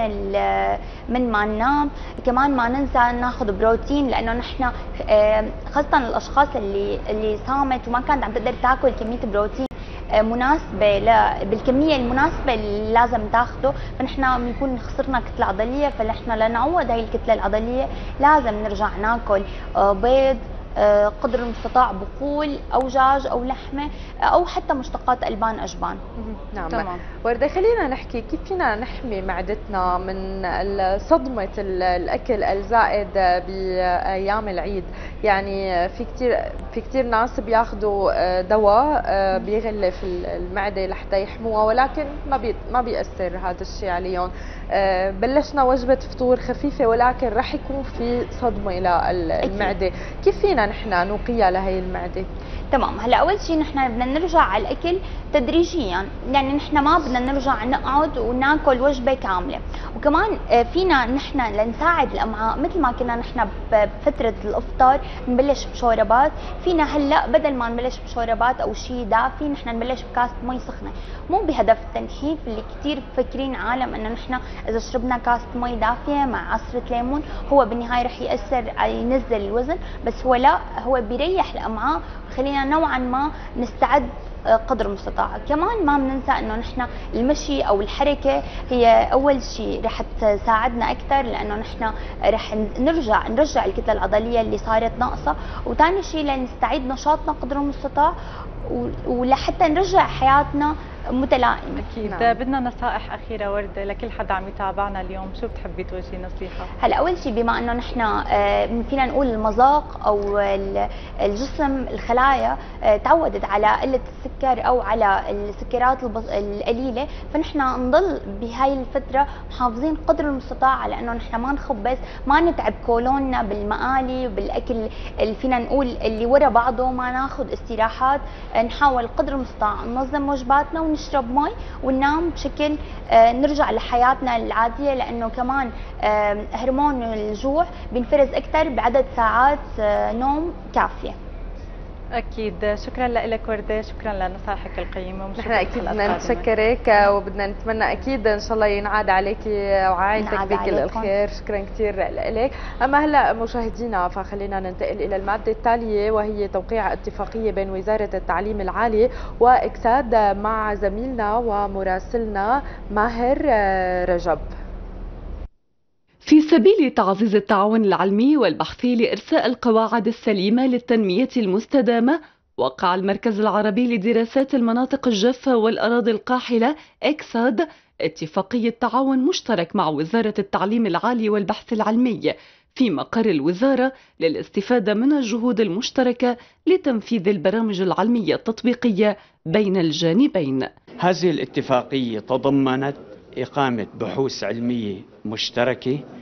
من ما ننام. كمان ما ننسى ناخذ بروتين، لأنه نحن خاصة الأشخاص اللي صامت وما كانت عم تقدر تاكل كمية بروتين مناسبة بالكمية المناسبة اللي لازم تاخده، فنحن بنكون خسرنا كتلة عضلية. فنحن لنعوض هاي الكتلة العضلية لازم نرجع ناكل بيض، قدر المستطاع بقول او دجاج او لحمه او حتى مشتقات البان اجبان. نعم تمام. وردة خلينا نحكي كيف فينا نحمي معدتنا من صدمه الاكل الزائد بايام العيد. يعني في كثير ناس بياخذوا دواء بيغلف المعده لحتى يحموها، ولكن ما بيأثر هذا الشيء عليهم. بلشنا وجبه فطور خفيفه ولكن رح يكون في صدمه للمعده، كيف فينا نحن نوقيها لهي المعده؟ تمام. هلا اول شيء نحن بدنا نرجع على الاكل تدريجيا، يعني نحن ما بدنا نرجع نقعد وناكل وجبه كامله. وكمان فينا نحن لنساعد الامعاء مثل ما كنا نحن بفتره الافطار نبلش بشوربات، فينا هلا بدل ما نبلش بشوربات او شيء دافي نحن نبلش بكاسه مي سخنه، مو بهدف التنحيف اللي كثير مفكرين عالم انه نحن اذا شربنا كاسه مي دافيه مع عصره ليمون هو بالنهايه رح ياثر ينزل الوزن، بس هو لا، هو بيريح الامعاء وخلينا نوعا ما نستعد قدر المستطاع. كمان ما بننسى انه نحن المشي او الحركه هي اول شيء رح تساعدنا اكثر، لانه نحن رح نرجع الكتله العضليه اللي صارت ناقصه، وثاني شيء لنستعيد نشاطنا قدر المستطاع ولحتى نرجع حياتنا متلائمه. اكيد. نعم. بدنا نصائح اخيره ورده لكل حدا عم يتابعنا اليوم، شو بتحبي توجهي نصيحه؟ هلا اول شيء بما انه نحن فينا نقول المذاق او الجسم الخلايا تعودت على قله السكر او على السكريات القليله، فنحن نضل بهاي الفتره محافظين قدر المستطاع على انه نحن ما نخبز، ما نتعب كولوننا بالمقالي وبالاكل اللي فينا نقول اللي ورا بعضه، ما ناخذ استراحات، نحاول قدر المستطاع ننظم وجباتنا ونشرب مي وننام بشكل نرجع لحياتنا العاديه، لانه كمان هرمون الجوع بينفرز اكثر بعدد ساعات نوم كافيه. اكيد. شكرا لك وردة، شكرا لنصائحك القيمه. نحن اكيد بدنا نتشكرك وبدنا نتمنى اكيد ان شاء الله ينعاد عليكي وعايتك بكل الخير. شكرا كثير لك. اما هلا مشاهدينا فخلينا ننتقل الى الماده التاليه، وهي توقيع اتفاقيه بين وزاره التعليم العالي واكساد مع زميلنا ومراسلنا ماهر رجب. في سبيل تعزيز التعاون العلمي والبحثي لإرساء القواعد السليمة للتنمية المستدامة، وقع المركز العربي لدراسات المناطق الجافة والأراضي القاحلة إكساد اتفاقية تعاون مشترك مع وزارة التعليم العالي والبحث العلمي في مقر الوزارة للاستفادة من الجهود المشتركة لتنفيذ البرامج العلمية التطبيقية بين الجانبين. هذه الاتفاقية تضمنت إقامة بحوث علمية مشتركة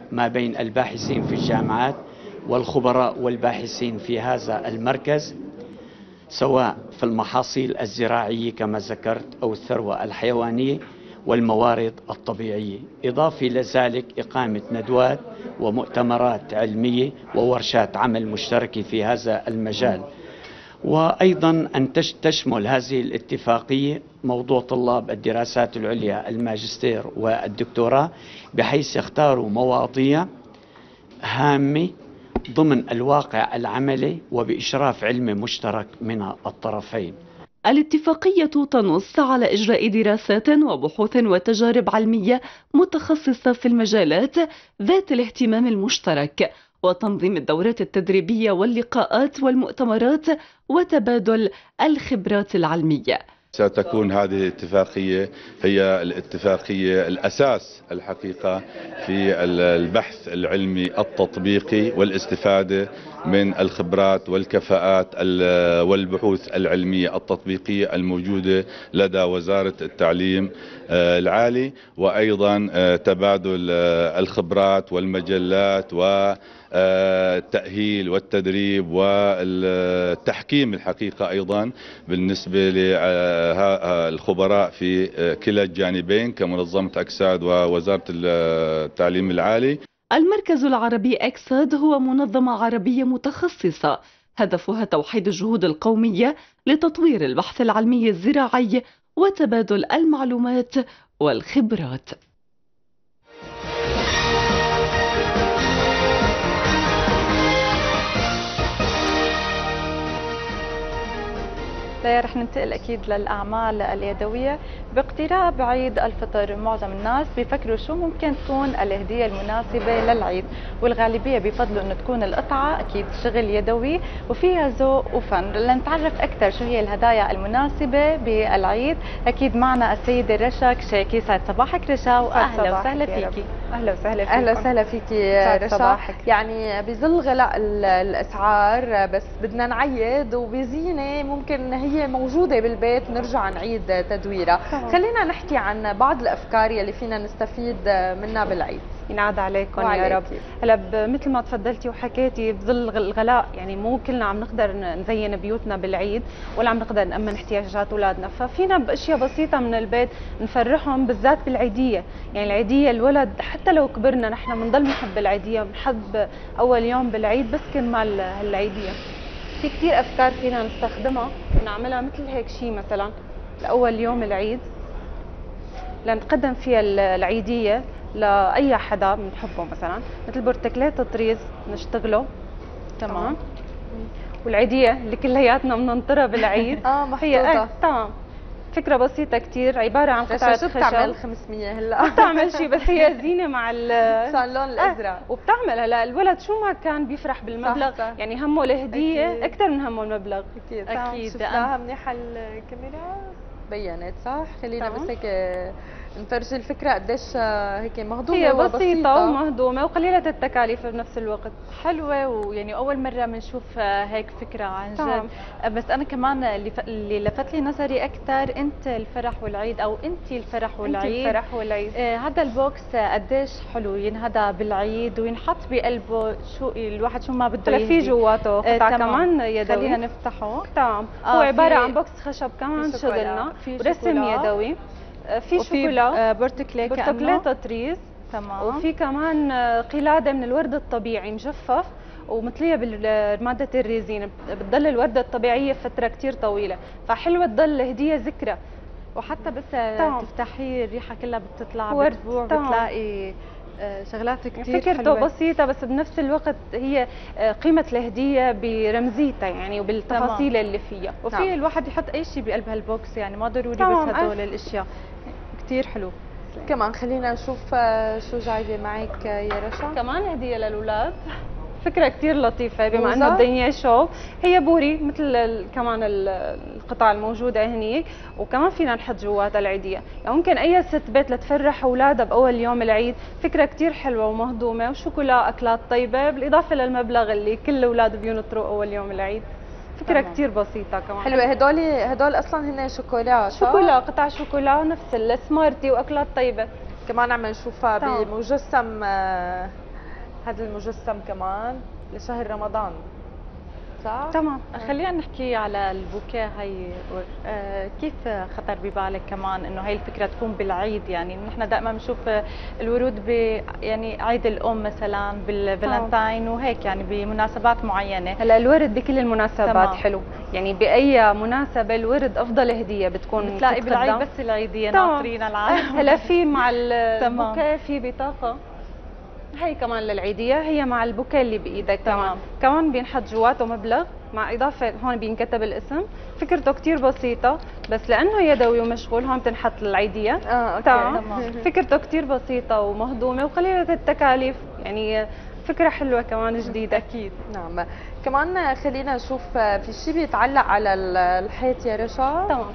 ما بين الباحثين في الجامعات والخبراء والباحثين في هذا المركز، سواء في المحاصيل الزراعية كما ذكرت أو الثروة الحيوانية والموارد الطبيعية، إضافة إلى ذلك إقامة ندوات ومؤتمرات علمية وورشات عمل مشتركة في هذا المجال. وأيضا أن تشمل هذه الاتفاقية موضوع طلاب الدراسات العليا الماجستير والدكتوراه، بحيث يختاروا مواضيع هامة ضمن الواقع العملي وبإشراف علمي مشترك من الطرفين. الاتفاقية تنص على إجراء دراسات وبحوث وتجارب علمية متخصصة في المجالات ذات الاهتمام المشترك، وتنظيم الدورات التدريبية واللقاءات والمؤتمرات وتبادل الخبرات العلمية. ستكون هذه الاتفاقية هي الاتفاقية الأساس الحقيقة في البحث العلمي التطبيقي والاستفادة من الخبرات والكفاءات والبحوث العلمية التطبيقية الموجودة لدى وزارة التعليم العالي، وأيضا تبادل الخبرات والمجلات والتأهيل والتدريب والتحكيم الحقيقة أيضا بالنسبة للخبراء في كلا الجانبين كمنظمة أكساد ووزارة التعليم العالي. المركز العربي أكساد هو منظمة عربية متخصصة هدفها توحيد الجهود القومية لتطوير البحث العلمي الزراعي وتبادل المعلومات والخبرات. رح ننتقل أكيد للأعمال اليدوية. باقتراب عيد الفطر معظم الناس بيفكروا شو ممكن تكون الهدية المناسبة للعيد، والغالبية بيفضلوا أنه تكون القطعة أكيد شغل يدوي وفيها ذوق وفن. لنتعرف أكثر شو هي الهدايا المناسبة بالعيد أكيد معنا السيدة رشا كشاكي. سعد صباحك رشا، وأهلا وسهلا فيكي. أهلا وسهلا فيكي. أهلا وسهلا فيكي رشا. يعني بظل غلاء الأسعار بس بدنا نعيد وبزينة ممكن هي موجودة بالبيت نرجع نعيد تدويرها. خلينا نحكي عن بعض الأفكار يلي فينا نستفيد منها بالعيد. ينعاد عليكم يا رب. هلا مثل ما تفضلتي وحكيتي بظل الغلاء يعني مو كلنا عم نقدر نزين بيوتنا بالعيد ولا عم نقدر نأمن احتياجات اولادنا، ففينا باشياء بسيطه من البيت نفرحهم بالذات بالعيديه. يعني العيديه الولد حتى لو كبرنا نحن بنضل نحب العيديه وبنحب اول يوم بالعيد بس كرمال هالعيديه. في كثير افكار فينا نستخدمها ونعملها مثل هيك شيء مثلا لاول يوم العيد لنقدم فيها العيديه لاي حدا بنحبه، مثلا مثل برتقالات طريز نشتغله تمام، والعيديه اللي كلياتنا بننطرها بالعيد محطوطه تمام. فكره بسيطه كثير، عباره عن قطعه خشب. شو بتعمل 500 هلا؟ بتعمل شيء بس هي زينه مع صار اللون الازرق وبتعمل. هلا الولد شو ما كان بيفرح بالمبلغ، صح. يعني همه الهديه اكثر من همه المبلغ. اكيد شفناها منيحه الكاميرا بينت صح. خلينا بس هيك نفرجي الفكره قديش هيك مهضومه. هي بسيطه ومهضومه وقليله التكاليف بنفس الوقت. حلوه، ويعني اول مره بنشوف هيك فكره عن جد. بس انا كمان اللي لفت لي نظري اكثر انت الفرح والعيد، او انت الفرح والعيد. الفرح والعيد. هذا البوكس قديش حلو ينهدى بالعيد وينحط بقلبه شو الواحد شو ما بده في جواته قطع كمان يدوي. خلينا نفتحه. تمام. هو عباره عن بوكس خشب كمان شغلنا ورسم يدوي. في شوكولا، برتقالات طريز تمام، وفي كمان قلاده من الورد الطبيعي مجفف ومثليه بماده الريزين، بتضل الورده الطبيعيه فتره كثير طويله، فحلوه تضل هديه ذكرى. وحتى بس تفتحي الريحه كلها بتطلع ورد بتلاقي شغلات كثير فكرته بسيطه بس بنفس الوقت هي قيمه الهديه برمزيتها يعني وبالتفاصيل اللي فيها. وفي الواحد يحط اي شيء بقلب هالبوكس، يعني ما ضروري بس هدول الاشياء. كثير حلو. كمان خلينا نشوف شو جايبه معك يا رشا. كمان هديه للاولاد، فكرة كثير لطيفة بما انه الدنيا شوب. هي بوري مثل كمان القطع الموجودة هنيك، وكمان فينا نحط جواتها العيدية. يعني ممكن اي ست بيت لتفرح اولادها باول يوم العيد. فكرة كثير حلوة ومهضومة وشوكولا اكلات طيبة بالاضافة للمبلغ اللي كل الاولاد بينطروا اول يوم العيد. فكرة كثير بسيطة كمان حلوة. هدول اصلا هن شوكولا قطع شوكولا نفس السمارتي واكلات طيبة. كمان عم نشوفها بمجسم هذا المجسم كمان لشهر رمضان، صح؟ تمام. خلينا نحكي على البوكيه هي. كيف خطر ببالك كمان انه هي الفكره تكون بالعيد؟ يعني نحن دائما بنشوف الورود يعني عيد الام مثلا بالفالنتاين وهيك، يعني بمناسبات معينه. هلا الورد بكل المناسبات تمام. حلو، يعني باي مناسبه الورد افضل هديه بتكون بتلاقي بالعيد بتتقدم. بس العيديه تمام. ناطرين العيد. هلا في مع البوكيه في بطاقه هي كمان للعيديه، هي مع البوكيه اللي بايدك. تمام. كمان بينحط جواته مبلغ مع اضافه هون بينكتب الاسم. فكرته كتير بسيطه بس لانه يدوي ومشغول هون بتنحط للعيديه. اوكي. تمام. فكرته كتير بسيطه ومهضومه وقليله التكاليف، يعني فكره حلوه كمان جديده. اكيد. نعم. كمان خلينا نشوف في شيء بيتعلق على الحيط يا رشا. تمام.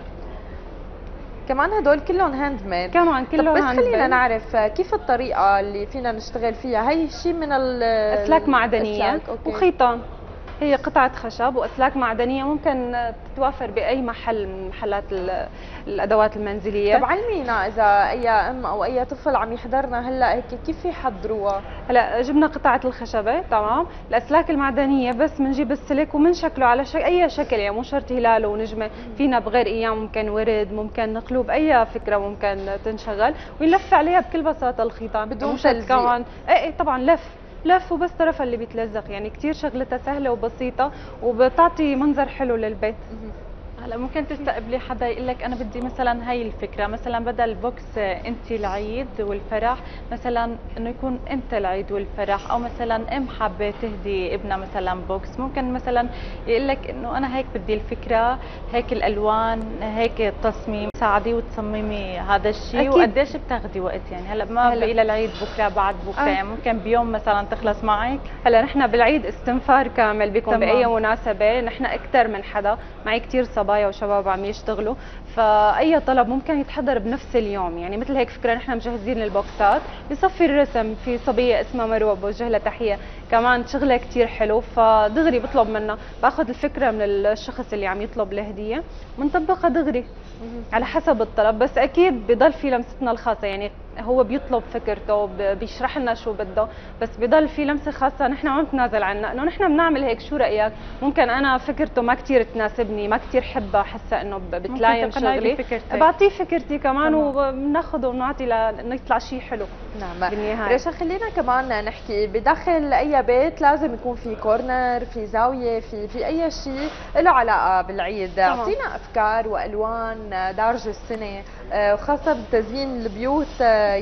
كمان هدول كلهم هاند ميد. كمان كلهم بس هاند خلينا ميد. نعرف كيف الطريقه اللي فينا نشتغل فيها. هي شيء من اسلاك معدنيه أوكي. وخيطان. هي قطعة خشب وأسلاك معدنية ممكن تتوافر بأي محل من محلات الأدوات المنزلية. طب علمينا إذا أي أم أو أي طفل عم يحضرنا هلا هيك كيف يحضروها؟ هلا جبنا قطعة الخشبة، تمام، الأسلاك المعدنية بس بنجيب السلك وبنشكله على أي شكل، يعني مو شرط هلال ونجمة، فينا بغير أيام ممكن ورد، ممكن نقلوب، أي فكرة ممكن تنشغل ويلف عليها بكل بساطة الخيطان بدون تلزيق. كمان ايه طبعا لف وبس طرفها اللي بيتلزق، يعني كثير شغلتها سهله وبسيطه وبتعطي منظر حلو للبيت. هلا ممكن تستقبلي حدا يقول لك انا بدي مثلا هي الفكره، مثلا بدل بوكس انت العيد والفرح مثلا انه يكون انت العيد والفرح، او مثلا ام حابه تهدي ابنها مثلا بوكس، ممكن مثلا يقول لك انه انا هيك بدي الفكره، هيك الالوان، هيك التصميم، ساعدي وتصممي هذا الشيء. وقديش بتاخذي وقت؟ يعني هلا ما بقي للعيد بكره بعد بكره، يعني ممكن بيوم مثلا تخلص معك. هلا نحن بالعيد استنفار كامل بيكون تمام. باي مناسبه، نحن اكثر من حدا، معي كثير صبايا وشباب عم يشتغلوا، فاي طلب ممكن يتحضر بنفس اليوم. يعني مثل هيك فكره نحن مجهزين البوكسات، بصفي الرسم في صبيه اسمها مروه بوجه لها تحيه، كمان شغله كثير حلو، فدغري بطلب منها، باخذ الفكره من الشخص اللي عم يطلب الهديه بنطبقها دغري على حسب الطلب، بس اكيد بضل في لمستنا الخاصه، يعني هو بيطلب فكرته بيشرح لنا شو بده، بس بضل في لمسه خاصه نحن ما بنتنازل عنها، انه نحن بنعمل هيك شو رايك؟ ممكن انا فكرته ما كثير تناسبني، ما كثير حبها، حاسه انه بتلايم شغلي، بعطيه فكرتي كمان وبناخذ وبنعطي لانه يطلع شيء حلو. نعم. بالنهايه رشا خلينا كمان نحكي، بداخل اي بيت لازم يكون في كورنر، في زاويه، في اي شيء له علاقه بالعيد. اعطينا افكار والوان دارج السنه، وخاصه بتزيين البيوت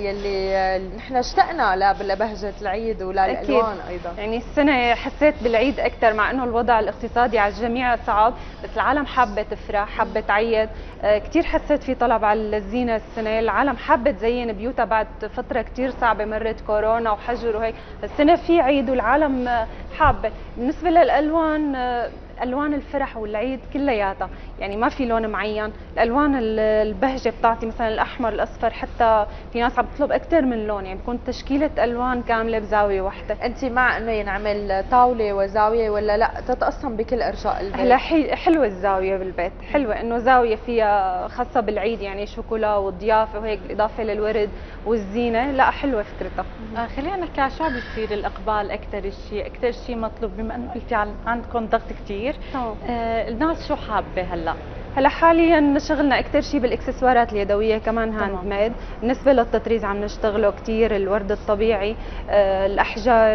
يلي نحن اشتقنا لبهجه العيد وللالوان ايضا. يعني السنه حسيت بالعيد اكثر، مع انه الوضع الاقتصادي على الجميع صعب، بس العالم حابه تفرح، حابه تعيد، كثير حسيت في طلب على الزينه السنه، العالم حابه تزين بيوتها بعد فتره كثير صعبه مرت كورونا وحجر وهيك، السنه في عيد والعالم حابه. بالنسبه للالوان، الوان الفرح والعيد كلياتها، يعني ما في لون معين، الالوان البهجه بتعطي مثلا الاحمر الاصفر، حتى في ناس عم تطلب اكثر من لون، يعني بكون تشكيله الوان كامله بزاويه واحده. انت مع انه ينعمل طاوله وزاويه ولا لا تتقسم بكل ارجاء البيت؟ هلا حلوه الزاويه بالبيت، حلوه انه زاويه فيها خاصه بالعيد، يعني شوكولا والضيافه وهيك بالاضافه للورد والزينه، لا حلوه فكرتها. خلينا نحكي على شو بيصير الاقبال اكثر شيء مطلوب، بما انه قلتي عندكم ضغط كثير. الناس شو حابه هلا حاليا شغلنا اكثر شيء بالاكسسوارات اليدويه، كمان هاند ميد. بالنسبه للتطريز عم نشتغله كثير، الورد الطبيعي، الاحجار،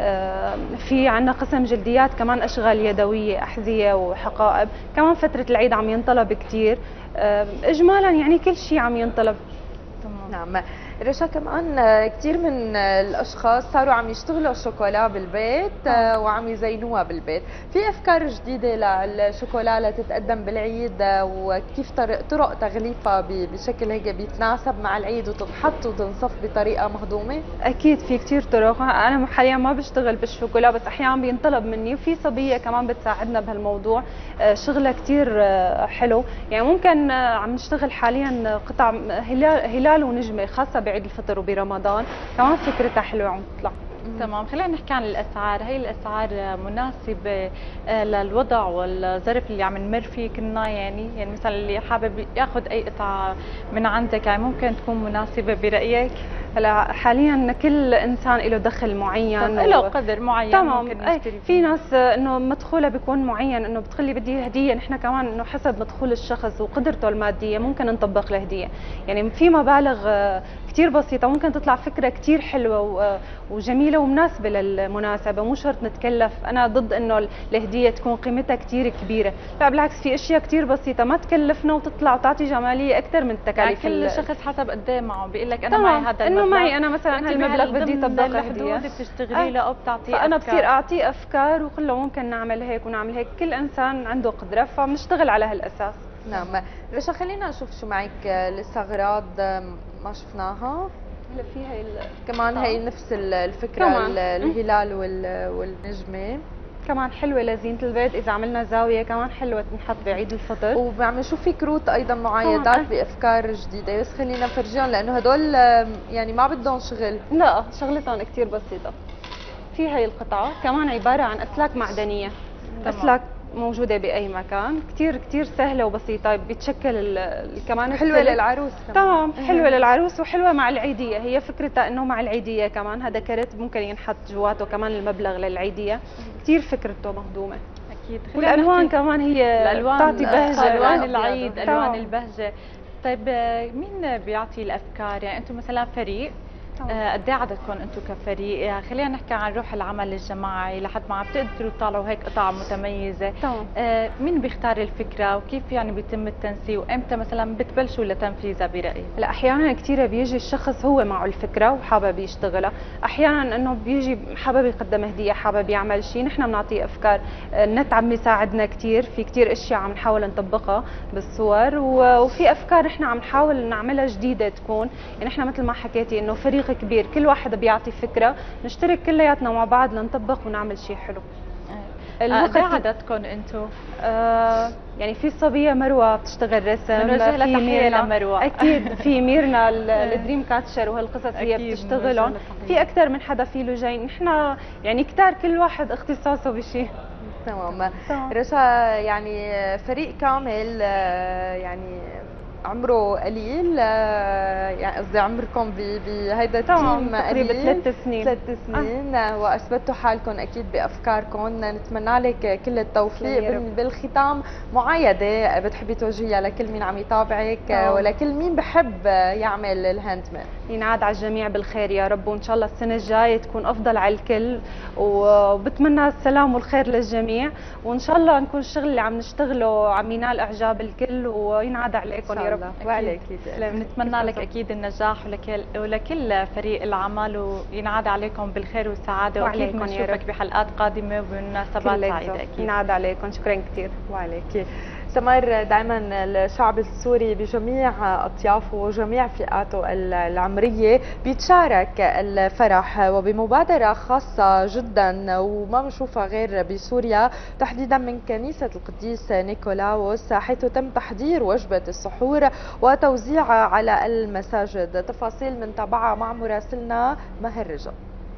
في عندنا قسم جلديات كمان، اشغال يدويه، احذيه وحقائب، كمان فتره العيد عم ينطلب كثير، اجمالا يعني كل شيء عم ينطلب. نعم. رشا كمان كثير من الاشخاص صاروا عم يشتغلوا الشوكولا بالبيت وعم يزينوها بالبيت، في افكار جديده للشوكولا لتتقدم بالعيد، وكيف طرق تغليفها بشكل هيك بيتناسب مع العيد وتنحط وتنصف بطريقه مهضومه؟ اكيد في كثير طرق، انا حاليا ما بشتغل بالشوكولا بس احيانا بينطلب مني، وفي صبيه كمان بتساعدنا بهالموضوع، شغلها كثير حلو، يعني ممكن عم نشتغل حاليا قطع هلال ونجمه خاصه بعيد الفطر وبرمضان، كمان فكرتها حلوه عم تطلع. تمام. خلينا نحكي عن الاسعار، هي الاسعار مناسبه للوضع والظرف اللي عم نمر فيه كنا، يعني مثلا اللي حابب ياخذ اي قطعه من عندك يعني ممكن تكون مناسبه برايك؟ هلا حاليا كل انسان له دخل معين له قدر معين تمام. ممكن يشتري في ناس انه مدخولها بيكون معين، انه بتخلي بدي هديه، نحن كمان انه حسب مدخول الشخص وقدرته الماديه ممكن نطبق له هديه، يعني في مبالغ كثير بسيطه ممكن تطلع فكره كثير حلوه وجميله ومناسبه للمناسبه، مو شرط نتكلف. انا ضد انه الهديه تكون قيمتها كثير كبيره، لا بالعكس في اشياء كثير بسيطه ما تكلفنا وتطلع وتعطي جماليه اكثر من التكاليف. كل شخص حسب قد ايه معه، بيقول لك انا طبعاً. معي هذا انه المبلغ، معي انا مثلا هالمبلغ بدي اطبق هديه، بتشتغلي له او بتعطيه فانا بصير اعطيه افكار وقول له ممكن نعمل هيك ونعمل هيك، كل انسان عنده قدره فبنشتغل على هالاساس. نعم. رشا خلينا نشوف شو معك لسه اغراض ما شفناها. هلا في هي كمان هي نفس الفكره كمان. الهلال والنجمه كمان حلوه لزينه البيت، اذا عملنا زاويه كمان حلوه تنحط بعيد الفطر. وعم نشوف في كروت ايضا معايدات بافكار جديده، بس خلينا نفرجيهم لانه هدول يعني ما بدهم شغل. لا شغلتهم كثير بسيطه. في هي القطعه كمان عباره عن اسلاك معدنيه، اسلاك موجوده باي مكان، كثير كثير سهله وبسيطه، بتشكل كمان حلوه للعروس كمان. تمام، حلوه للعروس وحلوه مع العيديه، هي فكرتها انه مع العيديه كمان هذا كرت ممكن ينحط جواته كمان المبلغ للعيديه، كثير فكرته مهضومه. اكيد. والالوان كمان هي الالوان بتعطي بهجه، الوان العيد، الوان البهجه. طيب مين بيعطي الافكار؟ يعني انتم مثلا فريق، قد ايه عددكم انتم كفريق؟ خلينا نحكي عن روح العمل الجماعي لحد ما بتقدروا تطلعوا هيك قطع متميزه. مين بيختار الفكره وكيف يعني بيتم التنسيق وامتى مثلا بتبلشوا لتنفيذها برايك؟ لا احيانا كثير بيجي الشخص هو معه الفكره وحابب يشتغلها، احيانا انه بيجي حابب يقدم هديه، حابب يعمل شيء، نحن بنعطيه افكار. النت عم يساعدنا كثير، في كثير اشياء عم نحاول نطبقها بالصور، وفي افكار نحن عم نحاول نعملها جديده تكون، يعني نحن مثل ما حكيتي انه فريق كبير، كل واحد بيعطي فكره، نشترك كلياتنا مع بعض لنطبق ونعمل شيء حلو. قد ايه عددكم انتم؟ يعني في الصبيه مروه بتشتغل رسم، بنوجه لها تحيه لمروه. اكيد في ميرنا الدريم كاتشر وهالقصص هي بتشتغلهم، في اكثر من حدا في له جاي، نحن يعني كتار كل واحد اختصاصه بشيء. تمام. رشا يعني فريق كامل، يعني عمره قليل، يعني قصدي عمركم بهيدا التيم تقريبا 3 سنين. 3 سنين واثبتوا حالكم اكيد بافكاركم، نتمنى لك كل التوفيق. بالختام معايده بتحبي توجهيها لكل مين عم يتابعك ولكل مين بحب يعمل الهاند ميد؟ ينعاد على الجميع بالخير يا رب، وان شاء الله السنه الجايه تكون افضل على الكل، وبتمنى السلام والخير للجميع، وان شاء الله نكون الشغل اللي عم نشتغله عم ينال اعجاب الكل وينعاد عليكم يا رب. وعليك. نتمنى لك اكيد النجاح ولكل فريق العمل، وينعاد عليكم بالخير والسعاده، واكيد بنشوفك بحلقات قادمه وبمناسبات سعيده. اكيد ينعاد عليكم، شكرا كثير. وعليك. سمر، دائما الشعب السوري بجميع اطيافه وجميع فئاته العمريه بيتشارك الفرح، وبمبادره خاصه جدا وما بنشوفها غير بسوريا، تحديدا من كنيسه القديس نيكولاوس، حيث تم تحضير وجبه السحور وتوزيعها على المساجد. تفاصيل من تابعها مع مراسلنا ماهر رجا.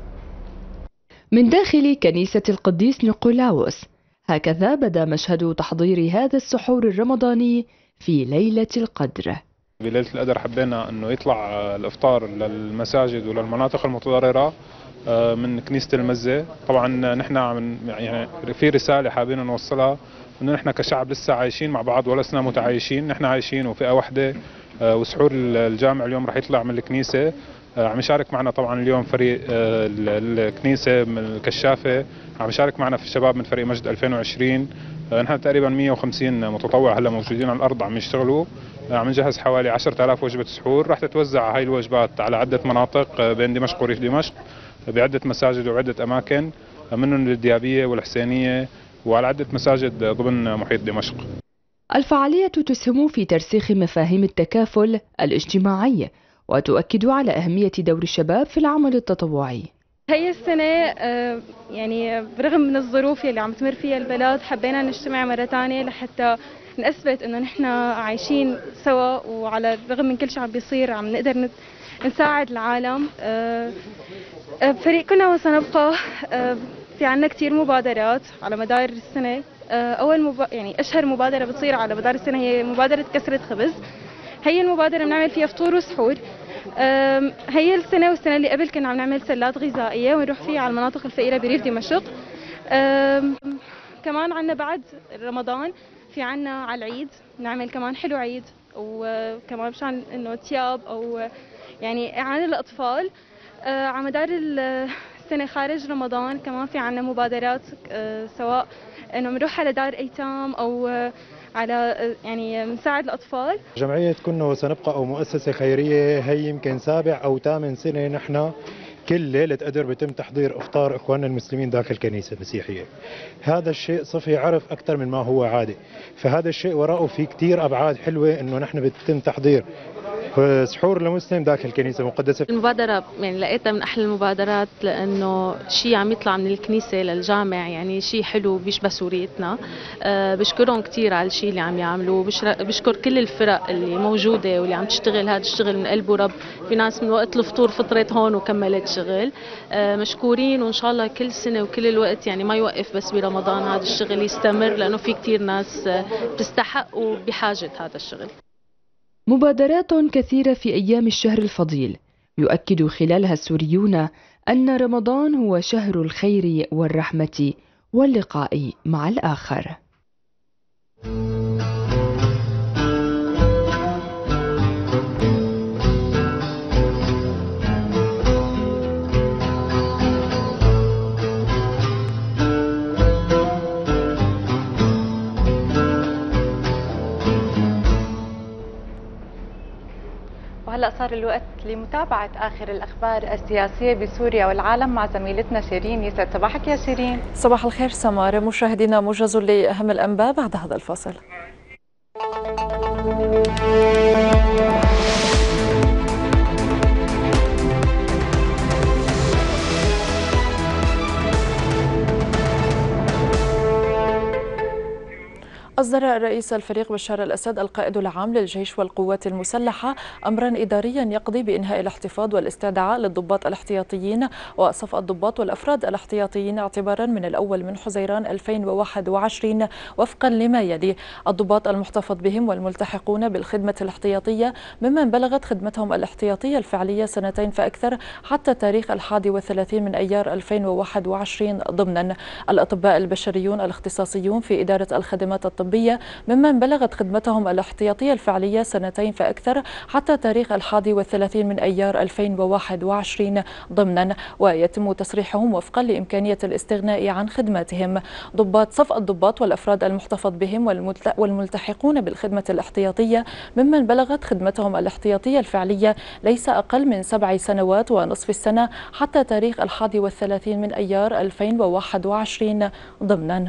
من داخل كنيسه القديس نيكولاوس، هكذا بدا مشهد تحضير هذا السحور الرمضاني في ليلة القدر. بليلة القدر حبينا انه يطلع الافطار للمساجد وللمناطق المتضررة من كنيسة المزة. طبعا نحن يعني في رسالة حابين نوصلها، انه نحن كشعب لسه عايشين مع بعض ولسنا متعايشين، نحن عايشين وفئة واحدة. وسحور الجامع اليوم رح يطلع من الكنيسة، عم يشارك معنا طبعا اليوم فريق الكنيسة من الكشافة، عم يشارك معنا في الشباب من فريق مجد 2020. نحن تقريبا 150 متطوع هلا موجودين على الارض عم يشتغلوا، عم نجهز حوالي 10,000 وجبة سحور، رح تتوزع هاي الوجبات على عدة مناطق بين دمشق وريف دمشق بعدة مساجد وعدة اماكن، منهم الديابية والحسينية وعلى عدة مساجد ضمن محيط دمشق. الفعالية تسهم في ترسيخ مفاهيم التكافل الاجتماعي، وتؤكد على أهمية دور الشباب في العمل التطوعي. هي السنة يعني برغم من الظروف اللي عم تمر فيها البلد، حبينا نجتمع مرة ثانية لحتى نثبت انه نحن عايشين سوا، وعلى الرغم من كل شيء عم بيصير عم نقدر نساعد العالم. فريقنا وسنبقى في عنا كثير مبادرات على مدار السنة. يعني أشهر مبادرة بتصير على مدار السنة هي مبادرة كسرة خبز. هي المبادرة بنعمل فيها فطور وسحور، هي السنة والسنة اللي قبل كنا عم نعمل سلات غذائية ونروح فيها على المناطق الفقيرة بريف دمشق. كمان عنا بعد رمضان في عنا على العيد نعمل كمان حلو عيد، وكمان مشان انه تياب او يعني اعانة للاطفال. على مدار السنة خارج رمضان كمان في عنا مبادرات، سواء انه بنروح على دار ايتام او على يعني مساعد الاطفال. جمعية كنا سنبقى او مؤسسة خيرية هي يمكن 7 أو 8 سنة نحن كل ليلة قدر بيتم تحضير افطار اخواننا المسلمين داخل الكنيسة المسيحية. هذا الشيء صفي عرف اكثر من ما هو عادي، فهذا الشيء وراءه في كثير ابعاد حلوة انه نحن بيتم تحضير سحور لمسلم داخل الكنيسة المقدسة. المبادرة يعني لقيتها من أحلى المبادرات، لأنه شيء عم يطلع من الكنيسة للجامع، يعني شيء حلو بيشبه سوريتنا. بشكرهم كثير على الشيء اللي عم يعملوه، بشكر كل الفرق اللي موجودة واللي عم تشتغل هذا الشغل من قلب ورب. في ناس من وقت الفطور فطرت هون وكملت شغل. مشكورين، وإن شاء الله كل سنة وكل الوقت يعني ما يوقف بس برمضان هذا الشغل يستمر، لأنه في كثير ناس بتستحق وبحاجة هذا الشغل. مبادرات كثيرة في أيام الشهر الفضيل يؤكد خلالها السوريون أن رمضان هو شهر الخير والرحمة واللقاء مع الآخر. وهلا صار الوقت لمتابعة آخر الأخبار السياسية بسوريا والعالم مع زميلتنا شيرين. يسعد صباحك يا شيرين. صباح الخير سمارة. مشاهدينا موجز لأهم الأنباء بعد هذا الفاصل. أصدر رئيس الفريق بشار الأسد القائد العام للجيش والقوات المسلحة أمرا إداريا يقضي بإنهاء الاحتفاظ والاستدعاء للضباط الاحتياطيين وصف الضباط والأفراد الاحتياطيين اعتبارا من الأول من حزيران 2021 وفقا لما يلي: الضباط المحتفظ بهم والملتحقون بالخدمة الاحتياطية ممن بلغت خدمتهم الاحتياطية الفعلية 2 فأكثر حتى تاريخ 31 من أيار 2021 ضمنا الأطباء البشريون الاختصاصيون في إدارة الخدمات الطبية ممن بلغت خدمتهم الاحتياطية الفعلية 2 فأكثر حتى تاريخ 31 من أيار 2021 ضمنا، ويتم تسريحهم وفقا لإمكانية الاستغناء عن خدماتهم. صف الضباط والأفراد المحتفظ بهم والملتحقون بالخدمة الاحتياطية ممن بلغت خدمتهم الاحتياطية الفعلية ليس أقل من 7 سنوات ونصف السنة حتى تاريخ 31 من أيار 2021 ضمنا.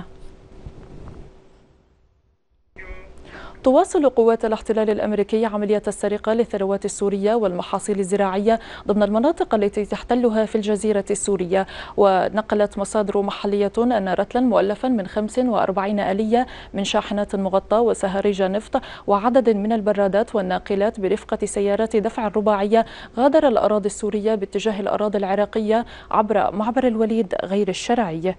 تواصل قوات الاحتلال الأمريكي عملية السرقة للثروات السورية والمحاصيل الزراعية ضمن المناطق التي تحتلها في الجزيرة السورية. ونقلت مصادر محلية أن رتلا مؤلفا من 45 آلية من شاحنات مغطاة وسهاريج نفط وعدد من البرادات والناقلات برفقة سيارات دفع الرباعية غادر الأراضي السورية باتجاه الأراضي العراقية عبر معبر الوليد غير الشرعي.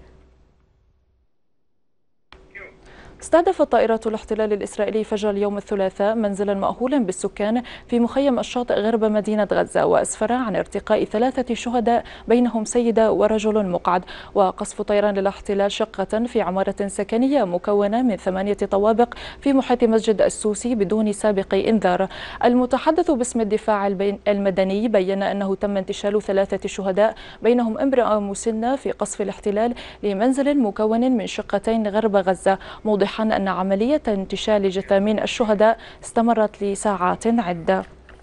استهدفت طائرات الاحتلال الإسرائيلي فجر اليوم الثلاثاء منزلا مأهولا بالسكان في مخيم الشاطئ غرب مدينة غزة، وأسفر عن ارتقاء 3 شهداء بينهم سيدة ورجل مقعد. وقصف طيران الاحتلال شقة في عمارة سكنية مكونة من 8 طوابق في محيط مسجد السوسي بدون سابق إنذار. المتحدث باسم الدفاع المدني بين أنه تم انتشال 3 شهداء بينهم امرأة مسنة في قصف الاحتلال لمنزل مكون من شقتين غرب غزة، موضحا أن عملية انتشال جثامين الشهداء استمرت لساعات عدة.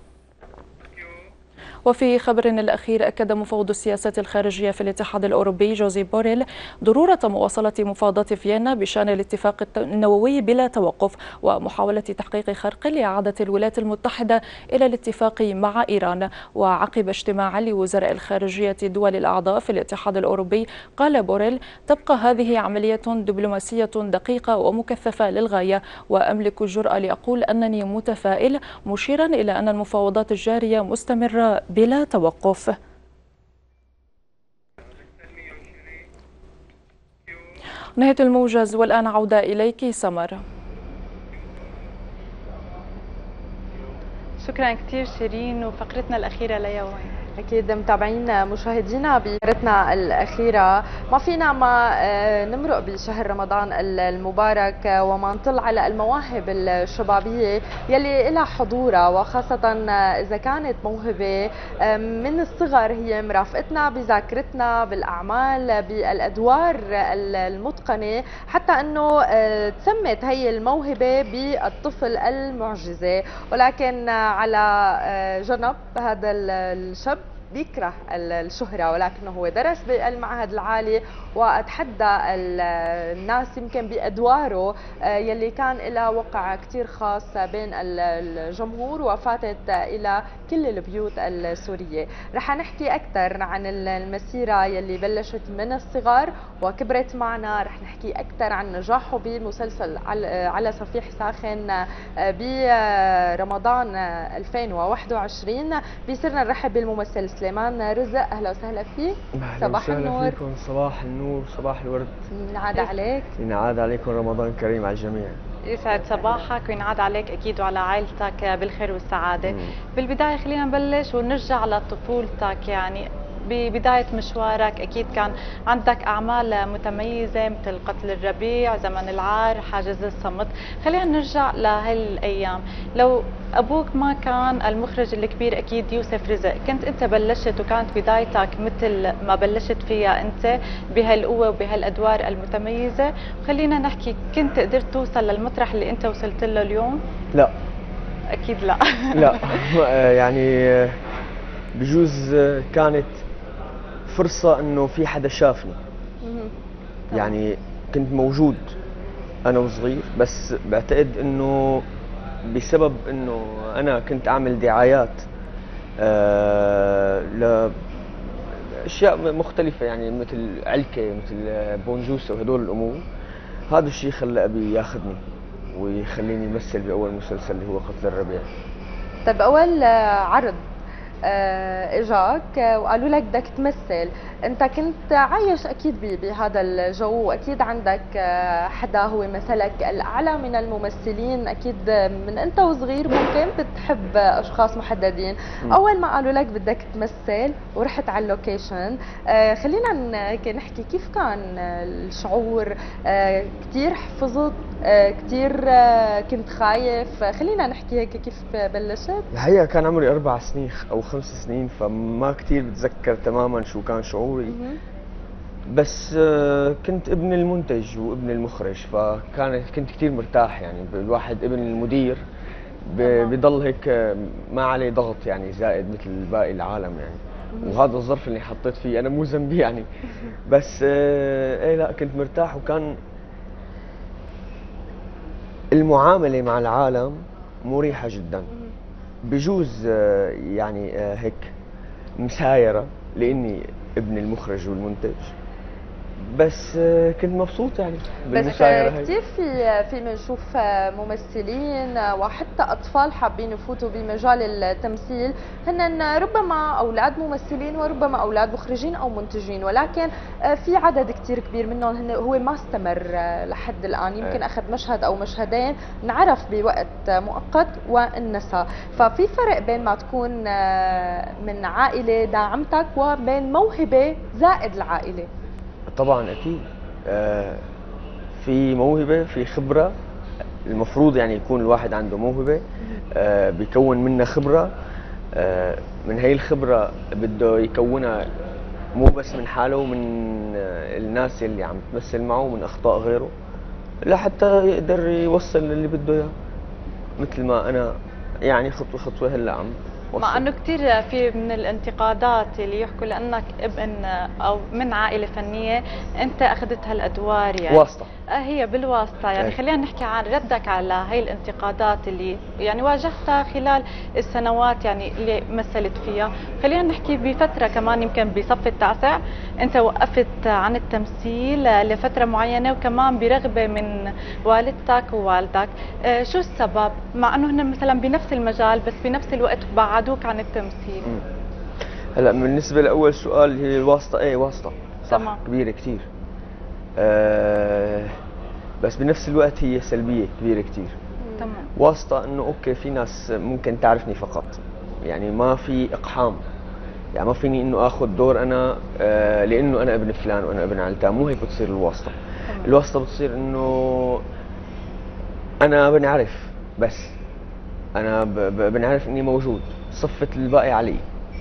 وفي خبر الأخير أكد مفوض السياسات الخارجية في الاتحاد الأوروبي جوزيف بوريل ضرورة مواصلة مفاوضات فيينا بشأن الاتفاق النووي بلا توقف ومحاولة تحقيق خرق لإعادة الولايات المتحدة إلى الاتفاق مع إيران. وعقب اجتماع لوزراء الخارجية الدول الأعضاء في الاتحاد الأوروبي قال بوريل: تبقى هذه عملية دبلوماسية دقيقة ومكثفة للغاية، وأملك الجرأة لأقول أنني متفائل، مشيرا إلى أن المفاوضات الجارية مستمرة بلا توقف. نهاية الموجز، والآن عودة إليك سمر. شكرا كثير شيرين. وفقرتنا الأخيرة ليوين أكيد متابعين مشاهدينا بفقرتنا الأخيرة ما فينا ما نمرق بشهر رمضان المبارك وما نطل على المواهب الشبابية يلي لها حضورها، وخاصة إذا كانت موهبة من الصغر هي مرافقتنا بذاكرتنا بالأعمال بالأدوار المتقنة، حتى أنه تسمت هي الموهبة بالطفل المعجزة. ولكن على جنب هذا الشاب بيكره الشهرة، ولكنه هو درس بالمعهد العالي وأتحدى الناس يمكن بأدواره يلي كان لها وقع كتير خاص بين الجمهور وفاتت إلى كل البيوت السورية. رح نحكي أكثر عن المسيرة يلي بلشت من الصغر وكبرت معنا، رح نحكي أكثر عن نجاحه بمسلسل على صفيح ساخن برمضان 2021. بيصيرنا نرحب بالممثل سليمان رزق. أهلا وسهلا فيك. صباح النور. صباح النور، صباح الورد. ينعاد عليك. ينعاد عليكم رمضان كريم على الجميع. يسعد صباحك وينعاد عليك أكيد وعلى عائلتك بالخير والسعادة. بالبداية خلينا نبلش ونرجع لطفولتك. يعني ببداية مشوارك أكيد كان عندك أعمال متميزة مثل قتل الربيع، زمن العار، حاجز الصمت. خلينا نرجع لهالأيام. لو أبوك ما كان المخرج الكبير أكيد يوسف رزق، كنت أنت بلشت وكانت بدايتك مثل ما بلشت فيها أنت بهالقوة وبهالأدوار المتميزة. خلينا نحكي، كنت قدرت توصل للمطرح اللي أنت وصلت له اليوم؟ لا أكيد لا. لا يعني بجوز كانت فرصة انه في حدا شافني، يعني كنت موجود انا وصغير، بس بعتقد انه بسبب انه انا كنت اعمل دعايات لاشياء مختلفة، يعني مثل علكة مثل بونجوسة وهدول الامور، هذا الشيء خلى ابي ياخذني ويخليني امثل باول مسلسل اللي هو قتل الربيع. طيب اول عرض اجاك وقالوا لك بدك تمثل، انت كنت عايش اكيد بهذا الجو، واكيد عندك حدا هو مثلك الاعلى من الممثلين، اكيد من انت وصغير ممكن بتحب اشخاص محددين. اول ما قالوا لك بدك تمثل ورحت على اللوكيشن، خلينا نحكي كيف كان الشعور؟ كثير حفظت، كثير كنت خايف؟ خلينا نحكي هيك كيف بلشت. الحقيقة كان عمري 4 سنين أو 5 سنين، فما كثير بتذكر تماما شو كان شعوري، بس كنت ابن المنتج وابن المخرج، كنت كثير مرتاح. يعني الواحد ابن المدير بضل هيك ما عليه ضغط يعني زائد مثل باقي العالم يعني. وهذا الظرف اللي حطيت فيه أنا مو ذنبي يعني، بس إيه لا كنت مرتاح. وكان المعاملة مع العالم مريحة جدا، بجوز يعني هيك مسايرة لاني ابن المخرج والمنتج، بس كنت مبسوط يعني بالمسايرة. بس كثير في بنشوف ممثلين وحتى اطفال حابين يفوتوا بمجال التمثيل، هن ربما اولاد ممثلين وربما اولاد مخرجين او منتجين، ولكن في عدد كثير كبير منهم هو ما استمر لحد الان، يمكن اخذ مشهد او مشهدين انعرف بوقت مؤقت وانسى. ففي فرق بين ما تكون من عائله داعمتك وبين موهبه زائد العائله. طبعا اكيد في موهبه، في خبره، المفروض يعني يكون الواحد عنده موهبه بيكون منها خبره، من هي الخبره بده يكونها مو بس من حاله ومن الناس اللي عم تمثل معه ومن اخطاء غيره، لحتى يقدر يوصل اللي بده اياه. مثل ما انا يعني خطوه خطوه هلا عم وصل. مع انه كثير في من الانتقادات اللي يحكوا لانك ابن او من عائله فنيه انت اخذت هالادوار يعني واسطه، هي بالواسطه يعني. خلينا نحكي عن ردك على هي الانتقادات اللي يعني واجهتها خلال السنوات يعني اللي مثلت فيها. خلينا نحكي بفتره كمان يمكن بصف التاسع انت وقفت عن التمثيل لفتره معينه، وكمان برغبه من والدتك ووالدك. شو السبب؟ مع انه هن مثلا بنفس المجال بس بنفس الوقت بعدوك عن التمثيل. هلا بالنسبه لاول سؤال هي الواسطه، ايه واسطه صح تمام. كبيره كثير، بس بنفس الوقت هي سلبيه كبيره كثير. تمام. واسطة انه اوكي في ناس ممكن تعرفني فقط، يعني ما في اقحام، يعني ما فيني انه اخذ دور انا لانه انا ابن فلان وانا ابن علتان، مو هيك بتصير الواسطة. الواسطة بتصير انه انا بنعرف، بس انا بنعرف اني موجود، صفة الباقي علي،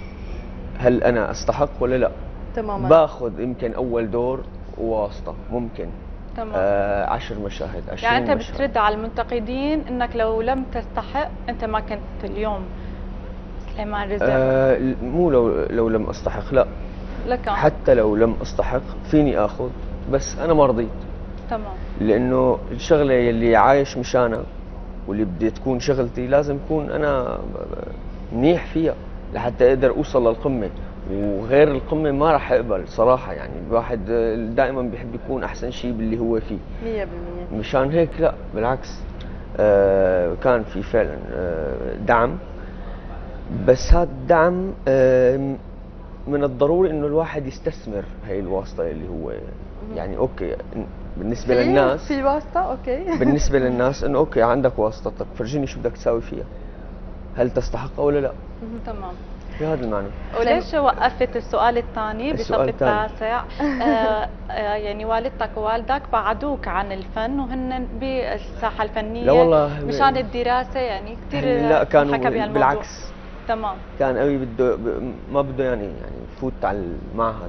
هل انا استحق ولا لا؟ تماما. باخذ يمكن اول دور واسطة، ممكن تمام. 10 مشاهد 20 يعني انت مشهد. بترد على المنتقدين انك لو لم تستحق انت ما كنت اليوم سليمان رزق. مو لو لم استحق، لا، لك حتى لو لم استحق فيني اخذ، بس انا ما رضيت. تمام. لانه الشغله يلي عايش مشانها واللي بدي تكون شغلتي لازم اكون انا منيح فيها لحتى اقدر اوصل للقمه، وغير القمه ما راح اقبل صراحه. يعني الواحد دائما بيحب يكون احسن شيء باللي هو فيه 100%. مشان هيك لا بالعكس، كان في فعلا دعم، بس هذا الدعم من الضروري انه الواحد يستثمر هي الواسطه اللي هو يعني اوكي بالنسبه للناس في واسطه اوكي بالنسبه للناس انه اوكي عندك واسطتك، فرجيني شو بدك تساوي فيها، هل تستحقها ولا لا؟ تمام. بهذا المعنى. وليش وقفت السؤال الثاني بصف التاسع؟ يعني والدتك ووالدك بعدوك عن الفن وهن بالساحه الفنيه لا والله مشان الدراسه، يعني كثير لا كانوا حكى بهالموضوع. بالعكس. تمام. كان ابي بده ما بده يعني يفوت على المعهد،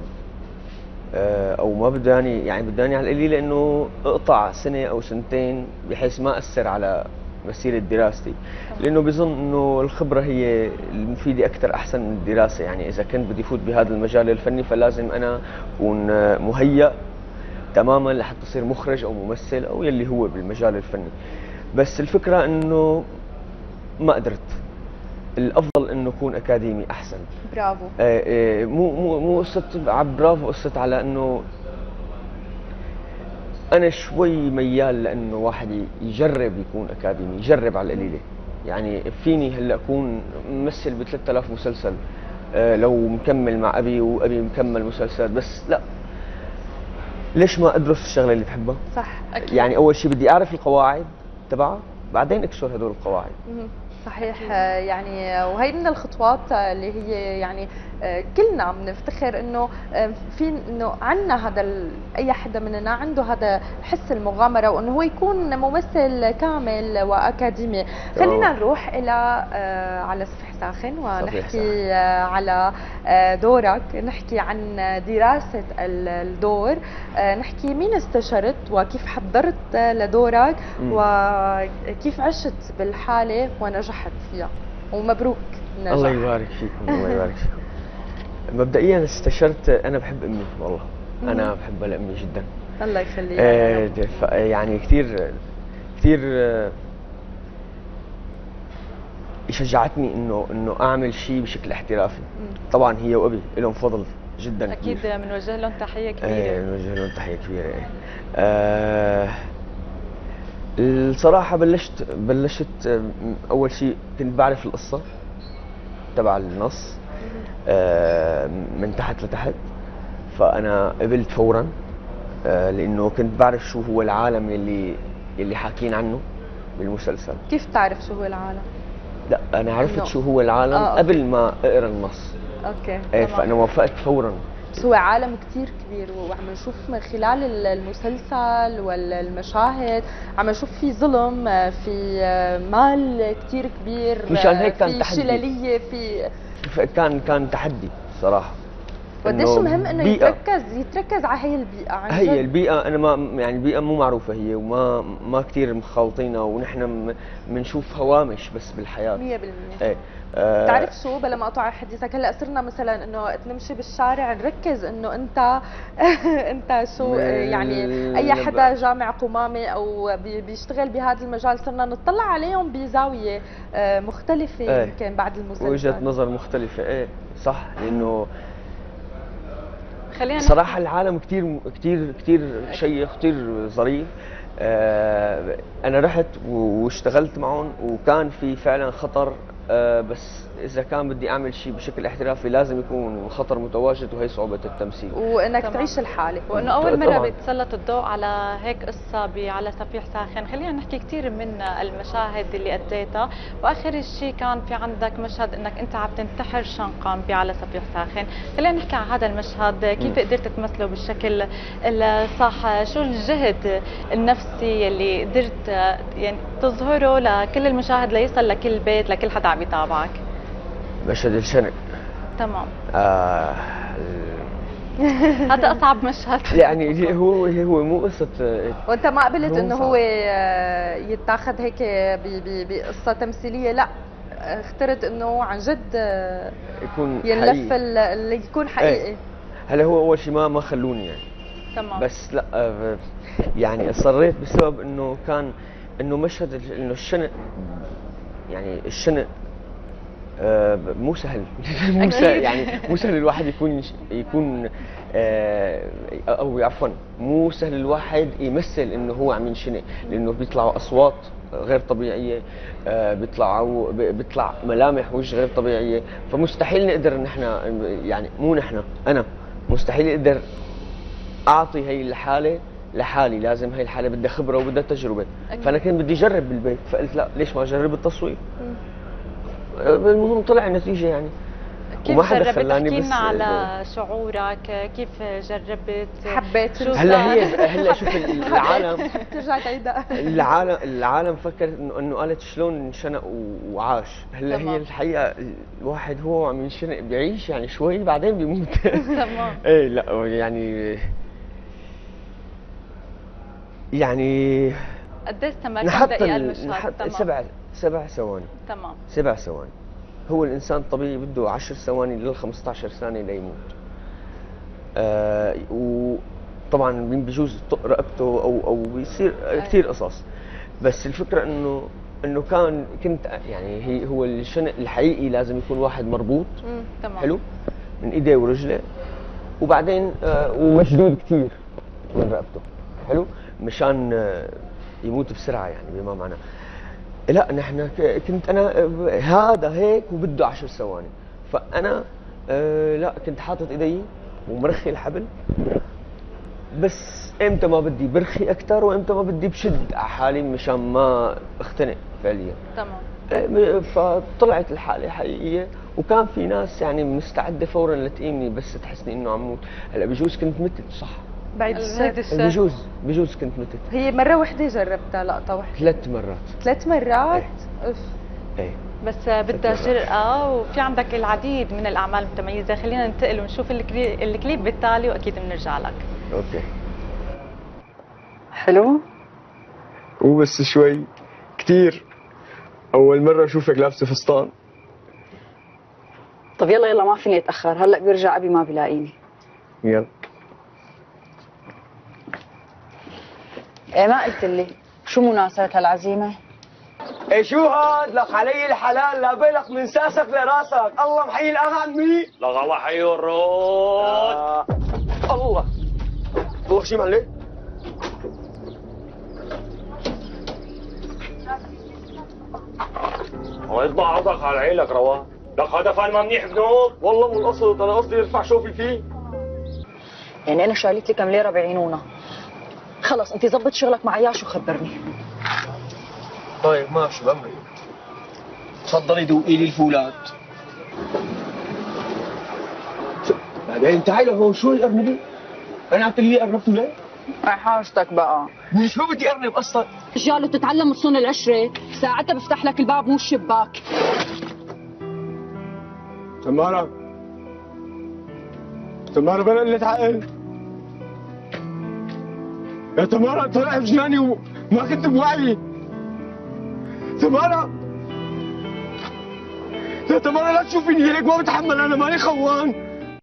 او ما بده يعني بده على القليله انه اقطع سنه او سنتين بحيث ما اثر على مسيره دراستي، لانه بظن انه الخبره هي المفيده اكثر احسن من الدراسه. يعني اذا كنت بدي فوت بهذا المجال الفني فلازم انا اكون مهيأ تماما لحتى اصير مخرج او ممثل او يلي هو بالمجال الفني. بس الفكره انه ما قدرت، الافضل انه اكون اكاديمي احسن. برافو. مو قصه برافو، قصه على انه انا شوي ميال لانه واحد يجرب يكون اكاديمي، يجرب على القليله. يعني فيني هلا اكون ممثل ب 3000 مسلسل لو مكمل مع ابي وابي مكمل مسلسل، بس لا، ليش ما ادرس الشغله اللي بحبها؟ صح اكيد. يعني اول شيء بدي اعرف القواعد تبعها بعدين اكسر هدول القواعد. صحيح. يعني وهي من الخطوات اللي هي يعني كلنا بنفتخر انه في انه عندنا هذا اي حدا مننا عنده هذا حس المغامره وانه هو يكون ممثل كامل واكاديمي. خلينا نروح الى على صفح ساخن ونحكي على دورك، نحكي عن دراسه الدور، نحكي مين استشرت وكيف حضرت لدورك وكيف عشت بالحاله ونجحت فيها، ومبروك النجاح. الله يبارك فيكم. الله يبارك فيكم. مبدئيا استشرت، انا بحب امي والله، انا بحبها لامي جدا. الله يخليها. يعني كثير شجعتني انه اعمل شيء بشكل احترافي. طبعا هي وابي لهم فضل جدا اكيد كبير. بنوجه لهم تحيه كبيره. بنوجه لهم تحيه كبيره. الصراحه بلشت اول شيء كنت بعرف القصه تبع النص من تحت لتحت، فانا قبلت فورا لانه كنت بعرف شو هو العالم اللي حاكين عنه بالمسلسل. كيف تعرف شو هو العالم؟ لا انا عرفت شو هو العالم قبل ما اقرا النص. اوكي. فانا وافقت فورا. بس هو عالم كثير كبير، وعم نشوف من خلال المسلسل والمشاهد عم نشوف في ظلم، في مال كثير كبير، مشان هيك كان في تحدي، شلاليه، كان تحدي صراحه. قديش مهم انه يتركز على هي البيئه عن جد. هي البيئه انا ما يعني البيئه مو معروفه هي، وما كثير مخالطينها، ونحن بنشوف هوامش بس بالحياه 100%. ايه بتعرف شو، بلا ما اقطع حديثك، هلا صرنا مثلا انه نمشي بالشارع نركز انه انت انت شو يعني اي حدا جامع قمامي او بيشتغل بهذا المجال صرنا نطلع عليهم بزاويه مختلفه. يمكن بعد المسلسل وجهه نظر مختلفه. ايه صح، لانه خلينا صراحه العالم كثير كثير كثير شيق، كثير ظريف. انا رحت واشتغلت معهم وكان في فعلا خطر، بس اذا كان بدي اعمل شيء بشكل احترافي لازم يكون خطر متواجد، وهي صعوبه التمثيل. وانك تعيش الحاله، وانه اول مره بيتسلط الضوء على هيك قصه على صفيح ساخن. خلينا نحكي كثير من المشاهد اللي اديتها، واخر شيء كان في عندك مشهد انك انت عم تنتحر شنقا على صفيح ساخن. خلينا نحكي عن هذا المشهد، كيف قدرت تمثله بالشكل الصح؟ شو الجهد النفسي اللي قدرت يعني تظهره لكل المشاهد ليصل لكل بيت، لكل حدا عم يتابعك؟ مشهد الشنق تمام. هذا اصعب مشهد. يعني هو مو قصه. وانت ما قبلت انه هو يتاخذ هيك بقصه تمثيليه؟ لا، اخترت انه عن جد يكون ينلف اللي يكون حقيقي. ايه. هلا هو اول شيء ما خلوني يعني. تمام. بس لا يعني اصريت بسبب انه كان انه مشهد انه الشنق، يعني الشنق مو سهل. مو سهل يعني، مو سهل الواحد يكون او عفوا مو سهل الواحد يمثل انه هو عم ينشنق، لانه بيطلعوا اصوات غير طبيعيه، بيطلع ملامح وجه غير طبيعيه، فمستحيل نقدر نحن يعني مو نحن، انا مستحيل اقدر اعطي هي الحاله لحالي. لازم هي الحاله بدها خبره وبدها تجربه. فانا كنت بدي اجرب بالبيت، فقلت لا ليش ما اجرب بالتصوير. المهم طلع النتيجه يعني. كيف جربت؟ احكي لنا على شعورك، كيف جربت؟ حبيت؟ هلا شوف العالم ترجع تعيدها. العالم فكر انه قالت شلون انشنق وعاش. هلا هي الحقيقه الواحد هو عم ينشنق بيعيش يعني شوي بعدين بيموت. تمام. ايه لا يعني قد ايه استمر؟ كم دقيقه المشهد؟ تمام. 7 ثواني. تمام. 7 ثواني. هو الانسان الطبيعي بده 10 ثواني لل 15 ثانيه ليموت. وطبعا بيجوز يطق رقبته او بيصير كثير قصص، بس الفكره انه كنت يعني هو الشنق الحقيقي لازم يكون واحد مربوط. تمام. حلو، من ايديه ورجله، وبعدين ومشدود كثير من رقبته. حلو، مشان يموت بسرعه يعني بما معناه. لا نحن كنت انا هذا هيك وبده 10 ثواني، فانا لا كنت حاطط ايدي ومرخي الحبل، بس امتى ما بدي برخي اكثر وامتى ما بدي بشد على حالي مشان ما اختنق فعليا. تمام. فطلعت الحاله حقيقيه، وكان في ناس يعني مستعده فورا لتقيمني بس تحسني انه عم موت. هلا بجوز كنت متت صح بعد الشهر. بجوز كنت متت. هي مره وحده جربتها لقطه وحده؟ 3 مرات. 3 مرات؟ اف. ايه بس بدها جرأة، وفي عندك العديد من الأعمال المتميزة. خلينا ننتقل ونشوف الكليب بالتالي وأكيد بنرجع لك. اوكي. حلو؟ وبس شوي كثير أول مرة أشوفك لابسة فستان. طب يلا ما فيني أتأخر، هلأ بيرجع أبي ما بلاقيني. يلا. إيه ما قلت لي شو مناسبة هالعزيمة؟ ايه شو هاد؟ لك علي الحلال لا بالك من ساسك لراسك. الله محيي الاغا عمي. لك الله حي الرود. الله والله شي معلي. الله يطبع عضك على عيلك روان. لك هذا فان ما منيح بنوب. والله مو القصد، انا قصدي ارفع شوفي فيه. يعني انا شايلت لي كم ليره بعينونا. خلص انت ظبط شغلك مع عياش وخبرني. طيب ماشي بأمري. تفضلي دوقي لي الفولاد. بعدين تعالي لهون شوي ارنبي. انا قلت لي قربتوا ليه؟ حاجتك بقى. شو بدي ارنب اصلا؟ رجال تتعلم تصون العشره، ساعتها بفتح لك الباب مو الشباك. تمارا بلا قلة عقل. يا تمارا طلع بجناني وما كنت بوعي. تمارا يا تمارا لا تشوفيني هيك، ما بتحمل، انا ماني خوان.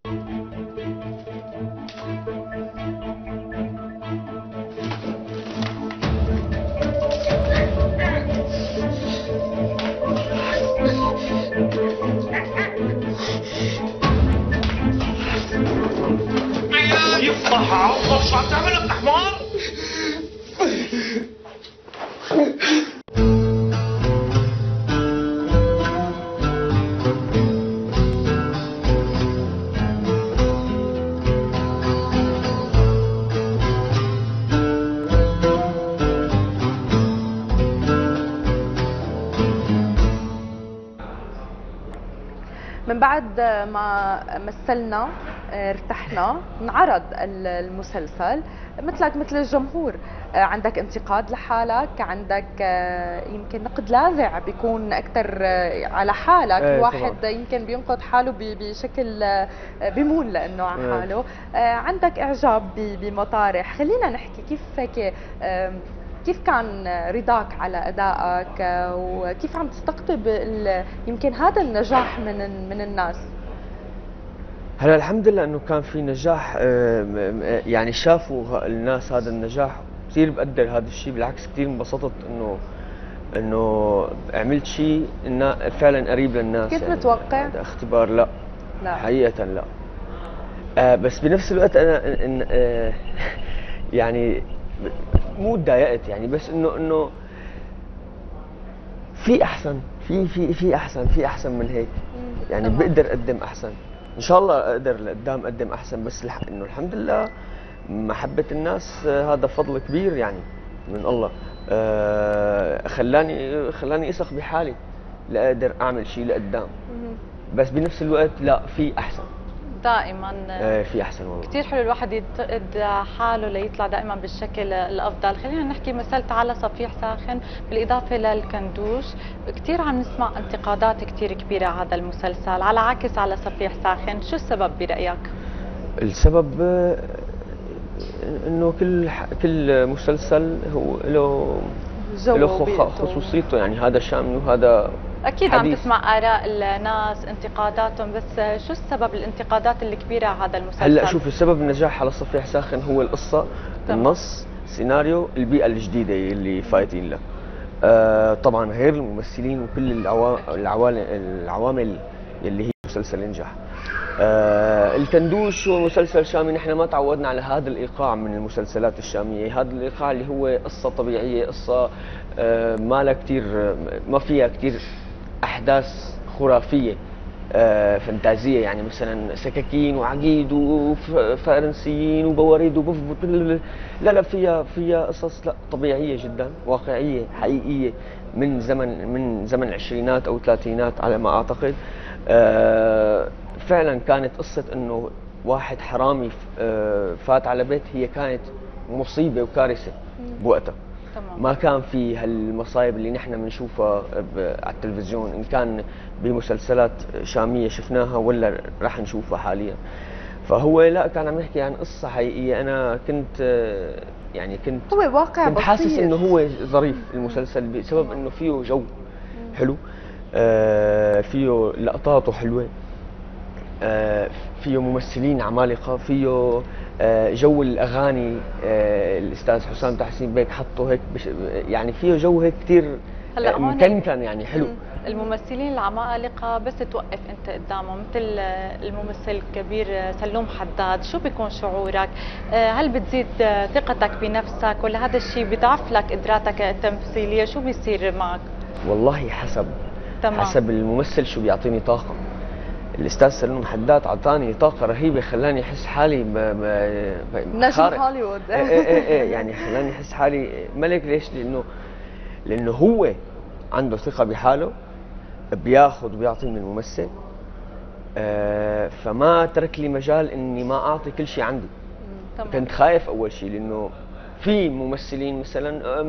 يفضح عوضك شو عم تعمل انت حمار؟ من بعد ما مثلنا ارتحنا انعرض المسلسل مثلك مثل الجمهور، عندك انتقاد لحالك، عندك يمكن نقد لاذع بيكون اكثر على حالك، الواحد يمكن بينقد حاله بشكل بيمول لانه على حاله، عندك اعجاب بمطارح. خلينا نحكي كيف كان رضاك على ادائك وكيف عم تستقطب يمكن هذا النجاح من الناس؟ هلا الحمد لله انه كان في نجاح، يعني شافوا الناس هذا النجاح، كثير بقدر هذا الشيء، بالعكس كثير انبسطت انه عملت شيء فعلا قريب للناس. كنت متوقع؟ اختبار لا حقيقة لا. بس بنفس الوقت انا يعني مو تضايقت يعني، بس انه في احسن، في احسن من هيك يعني. بقدر اقدم احسن ان شاء الله، اقدر لقدام اقدم احسن، بس انه الحمد لله محبة الناس هذا فضل كبير يعني من الله. خلاني اثق بحالي لاقدر اعمل شيء لقدام، بس بنفس الوقت لا في احسن دائما. في احسن والله. كثير حلو الواحد ينتقد حاله ليطلع دائما بالشكل الافضل. خلينا نحكي مثلت على صفيح ساخن بالاضافه للكندوش، كثير عم نسمع انتقادات كثير كبيره على هذا المسلسل، على عكس على صفيح ساخن، شو السبب برايك؟ السبب انه كل مسلسل هو له خصوصيته يعني، هذا شامي وهذا اكيد حديث. عم تسمع اراء الناس انتقاداتهم، بس شو السبب الانتقادات اللي كبيره على هذا المسلسل؟ هلا شوف، السبب النجاح على صفيح ساخن هو القصه، النص، السيناريو، البيئه الجديده اللي فايتين لها. طبعا غير الممثلين وكل العوامل اللي هي مسلسل ينجح. الكندوش هو مسلسل شامي، نحن ما تعودنا على هذا الايقاع من المسلسلات الشاميه، هذا الايقاع اللي هو قصه طبيعيه، قصه ما فيها كثير احداث خرافيه فانتازيه، يعني مثلا سكاكين وعقيد وفارنسيين وبواريد لا فيها قصص طبيعيه جدا، واقعيه حقيقيه من زمن العشرينات او الثلاثينات على ما اعتقد. فعلا كانت قصه انه واحد حرامي فات على بيت، هي كانت مصيبه وكارثه بوقتها. ما كان في هالمصايب اللي نحن بنشوفها على التلفزيون، ان كان بمسلسلات شاميه شفناها ولا راح نشوفها حاليا. فهو لا، كان عم يحكي عن قصه حقيقيه. انا كنت هو واقع كنت حاسس انه هو ظريف المسلسل بسبب انه فيه جو حلو، فيه لقطاته حلوه، فيه ممثلين عمالقه، فيه جو الاغاني، الاستاذ حسام تحسين بيك حطه هيك يعني فيه جو هيك كثير مكنكن يعني حلو. الممثلين العمالقه بس توقف انت قدامهم، مثل الممثل الكبير سلوم حداد، شو بيكون شعورك؟ هل بتزيد ثقتك بنفسك ولا هذا الشيء بيضعف لك قدراتك التمثيليه؟ شو بيصير معك؟ والله حسب الممثل شو بيعطيني طاقه. الاستاذ سلوم حداد اعطاني طاقه رهيبه، خلاني احس حالي نجم هوليوود. يعني خلاني احس حالي ملك. ليش؟ لانه هو عنده ثقه بحاله، بياخذ وبيعطي من الممثل، فما ترك لي مجال اني ما اعطي كل شيء عندي. كنت خايف اول شيء، لانه في ممثلين مثلا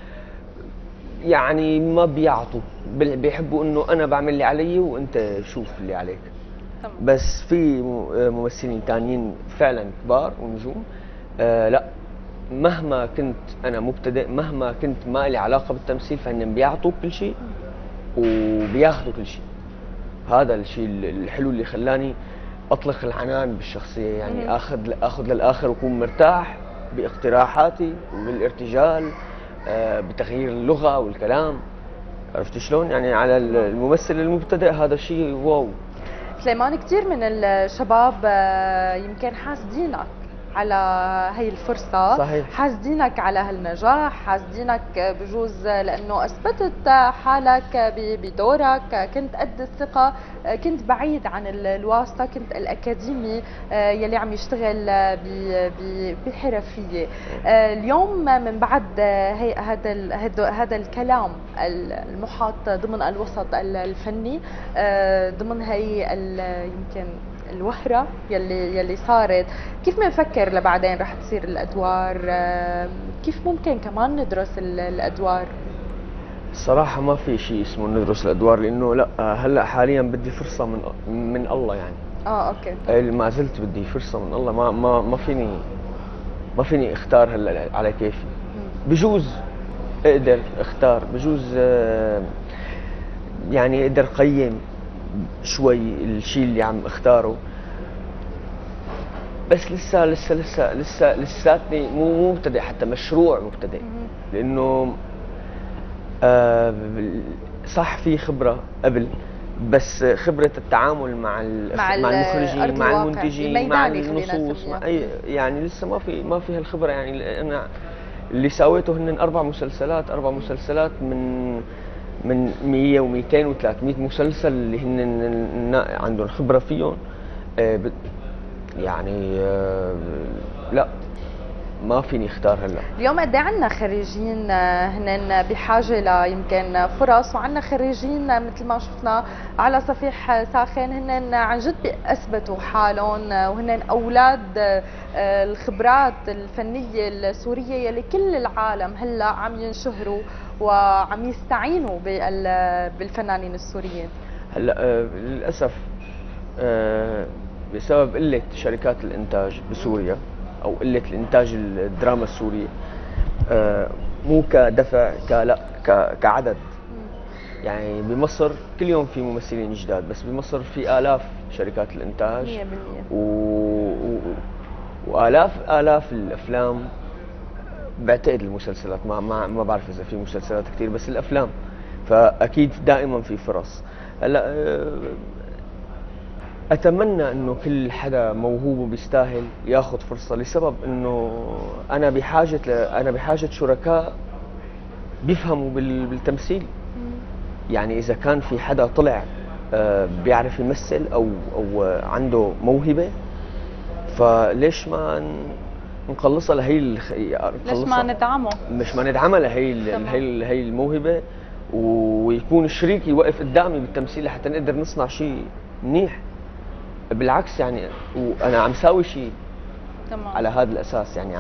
يعني ما بيعطوا، بيحبوا انه انا بعمل اللي علي وانت شوف اللي عليك. بس في ممثلين ثانيين فعلا كبار ونجوم، لا، مهما كنت انا مبتدئ، مهما كنت ما لي علاقه بالتمثيل، فهن بيعطوا كل شيء وبياخذوا كل شيء. هذا الشيء الحلو اللي خلاني اطلق العنان بالشخصيه، يعني اخذ للاخر واكون مرتاح باقتراحاتي وبالارتجال، بتغيير اللغه والكلام. عرفت شلون؟ يعني على الممثل المبتدئ هذا شيء واو. سليمان، كثير من الشباب يمكن حاسدينك على هي الفرصة. صحيح. حاسدينك على هالنجاح، حاسدينك بجوز لأنه أثبتت حالك بدورك، كنت قد الثقة، كنت بعيد عن الواسطة، كنت الأكاديمي يلي عم يشتغل بحرفية. اليوم من بعد هذا الكلام المحاط ضمن الوسط الفني، ضمن هي يمكن الوهرة يلي صارت، كيف بنفكر لبعدين رح تصير الأدوار؟ كيف ممكن كمان ندرس الأدوار؟ الصراحة ما في شيء اسمه ندرس الأدوار، لأنه لا، هلا حاليا بدي فرصة من الله يعني. اوكي. ما زلت بدي فرصة من الله، ما فيني اختار هلا على كيفي. بجوز اقدر اختار، بجوز يعني اقدر قيم شوي الشيء اللي عم اختاره، بس لساتني مو مبتدئ، حتى مشروع مبتدئ، لانه صح في خبرة قبل، بس خبرة التعامل مع المخرجين، مع المنتجين، مع النصوص، مع يعني لسه ما في هالخبرة. يعني انا اللي سويته هن 4 مسلسلات من 100 و200 و300 مسلسل اللي هن عندهم خبرة فيهم. يعني لا، ما فيني اختار هلا. اليوم قد ايه عندنا خريجين هن بحاجه ليمكن فرص، وعندنا خريجين مثل ما شفنا على صفيح ساخن هن عن جد اثبتوا حالهم، وهن اولاد الخبرات الفنيه السوريه يلي كل العالم هلا عم ينشهروا وعم يستعينوا بالفنانين السوريين. هلا للاسف بسبب قله شركات الانتاج بسوريا او قله الانتاج الدراما السوريه، مو كدفع كعدد. يعني بمصر كل يوم في ممثلين جداد، بس بمصر في آلاف شركات الانتاج 100%. والاف الافلام. بعتقد المسلسلات ما بعرف اذا في مسلسلات كثير، بس الافلام فاكيد دائما في فرص. هلا اتمنى انه كل حدا موهوب وبيستاهل ياخذ فرصه، لسبب انه انا بحاجه شركاء بيفهموا بالتمثيل. يعني اذا كان في حدا طلع بيعرف يمثل او عنده موهبه، فليش ما نقلصها لهي ليش ما ندعمه؟ مش ما ندعمها لهي الموهبه، ويكون الشريك يوقف قدامي بالتمثيل لحتى نقدر نصنع شيء منيح. بالعكس يعني، وانا عم ساوي شيء على هذا الاساس. يعني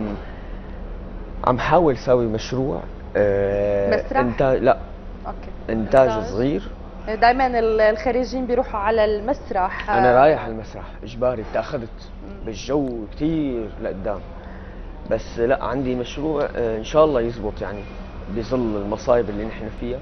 عم حاول ساوي مشروع انتاج. لا انتاج صغير. دائما الخريجين بيروحوا على المسرح. انا رايح على المسرح اجباري، تاخذت بالجو كثير لقدام، بس لا، عندي مشروع ان شاء الله يزبط يعني بظل المصايب اللي نحن فيها.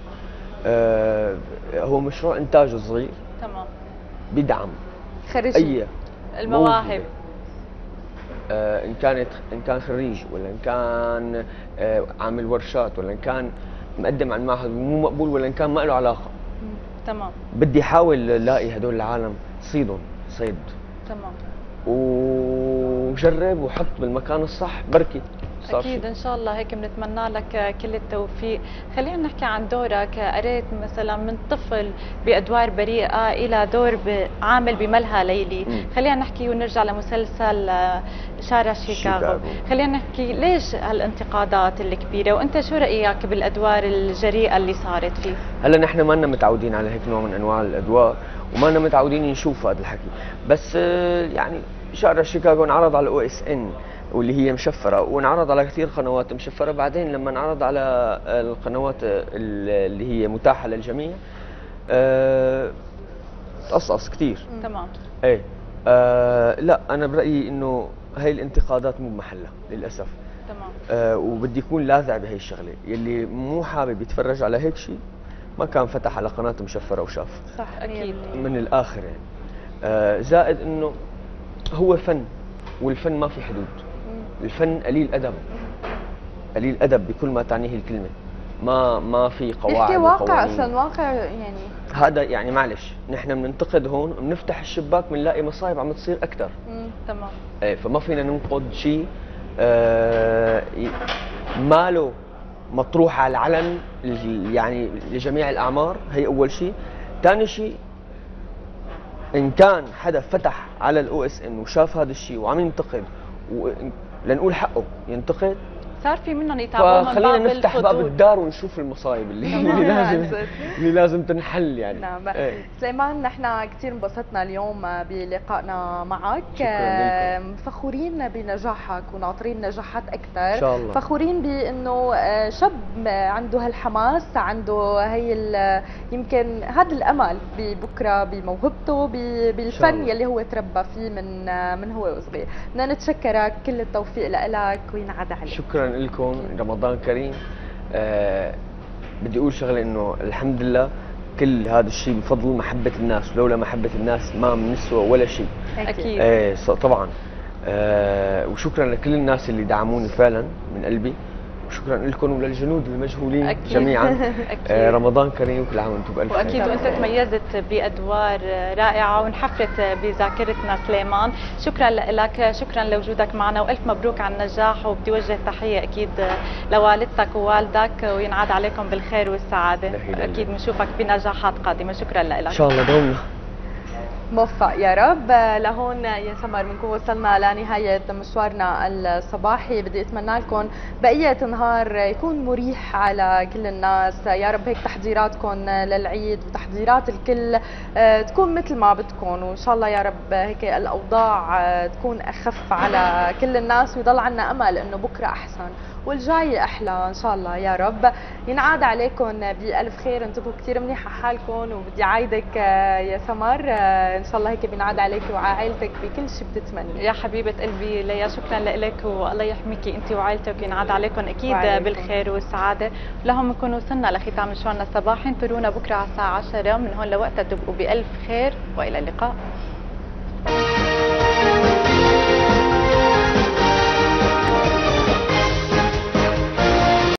هو مشروع انتاج صغير بدعم خريجين المواهب، ان كان خريج، ولا ان كان عامل ورشات، ولا ان كان مقدم على المعهد ومو مقبول، ولا ان كان ما له علاقه. بدي احاول الاقي هدول العالم صيد. وجرب وحط بالمكان الصح، بركي اكيد ان شاء الله. هيك بنتمنى لك كل التوفيق. خلينا نحكي عن دورك. قريت مثلا من طفل بادوار بريئه الى دور عامل بملهى ليلي. خلينا نحكي ونرجع لمسلسل شارع شيكاغو. خلينا نحكي ليش هالانتقادات الكبيره، وانت شو رايك بالادوار الجريئه اللي صارت فيه؟ هلا نحن ما لنا متعودين على هيك نوع من انواع الادوار، وما لنا متعودين نشوف هذا الحكي. بس يعني شارع شيكاغو انعرض على OSN واللي هي مشفرة، وانعرض على كثير قنوات مشفرة. بعدين لما انعرض على القنوات اللي هي متاحة للجميع تقصقص كثير. ايه لا، انا برأيي انه هاي الانتقادات مو بمحلها للأسف. وبدي يكون لاذع بهي الشغلة. يلي مو حابب يتفرج على هيك شيء ما كان فتح على قناة مشفرة وشاف. صح اكيد. من الآخر يعني زائد انه هو فن، والفن ما في حدود. الفن قليل ادب بكل ما تعنيه الكلمه. ما في قواعد يحكي واقع اصلا، واقع يعني هذا يعني معلش نحن بننتقد هون، بنفتح الشباك بنلاقي مصايب عم تصير اكثر. تمام. ايه فما فينا ننقد شيء ماله مطروح على العلن يعني لجميع الاعمار. هي اول شيء. ثاني شيء ان كان حدا فتح على الOSN وشاف هذا الشيء وعم ينتقد لنقول حقه ينتقد، صار في منهم يتابعوا من باب فخلينا نفتح باب الفضول. الدار ونشوف المصايب اللي لازم تنحل يعني. نعم. ايه. سليمان، نحن كثير انبسطنا اليوم بلقائنا معك. فخورين بنجاحك وناطرين نجاحات اكثر ان شاء الله. فخورين بانه شاب عنده هالحماس، عنده هي يمكن هذا الامل ببكره بموهبته بالفن يلي هو تربى فيه من هو وصغير. بدنا نتشكرك، كل التوفيق لك وينعاد عليك. شكرا لكم، رمضان كريم. بدي اقول شغله انه الحمد لله كل هذا الشيء بفضل محبه الناس، ولولا محبه الناس ما بنسوى ولا شيء. اكيد. طبعا. وشكرا لكل الناس اللي دعموني فعلا من قلبي، وشكرا لكم وللجنود المجهولين أكيد. جميعا. أكيد. رمضان كريم وكل عام وانتم بالف خير. واكيد وانت تميزت بادوار رائعه وانحفرت بذاكرتنا سليمان. شكرا لك، شكرا لوجودك معنا، والف مبروك على النجاح. وبدي وجه تحيه اكيد لوالدتك ووالدك، وينعاد عليكم بالخير والسعاده. اكيد بنشوفك بنجاحات قادمه. شكرا لك ان شاء الله دومنا موفق يا رب. لهون يا سمر بنكون وصلنا لنهاية مشوارنا الصباحي. بدي اتمنى لكم بقية نهار يكون مريح على كل الناس يا رب. هيك تحضيراتكم للعيد وتحضيرات الكل تكون مثل ما بدكم، وان شاء الله يا رب هيك الاوضاع تكون اخف على كل الناس، ويضل عنا امل انه بكره احسن والجاي احلى ان شاء الله يا رب. ينعاد عليكم بالف خير، انتم كثير منيحه حالكم. وبدي عايدك يا سمر ان شاء الله هيك بينعاد عليك وعلى عائلتك بكل شيء بتتمني. يا حبيبه قلبي ليا، شكرا لك والله يحميكي انت وعائلتك، وينعاد عليكم اكيد وعليكم بالخير والسعاده. لهم نكون وصلنا لختام مشوارنا الصباحي. انطرونا بكره على الساعه 10 من هون لوقتها. تبقوا بالف خير والى اللقاء.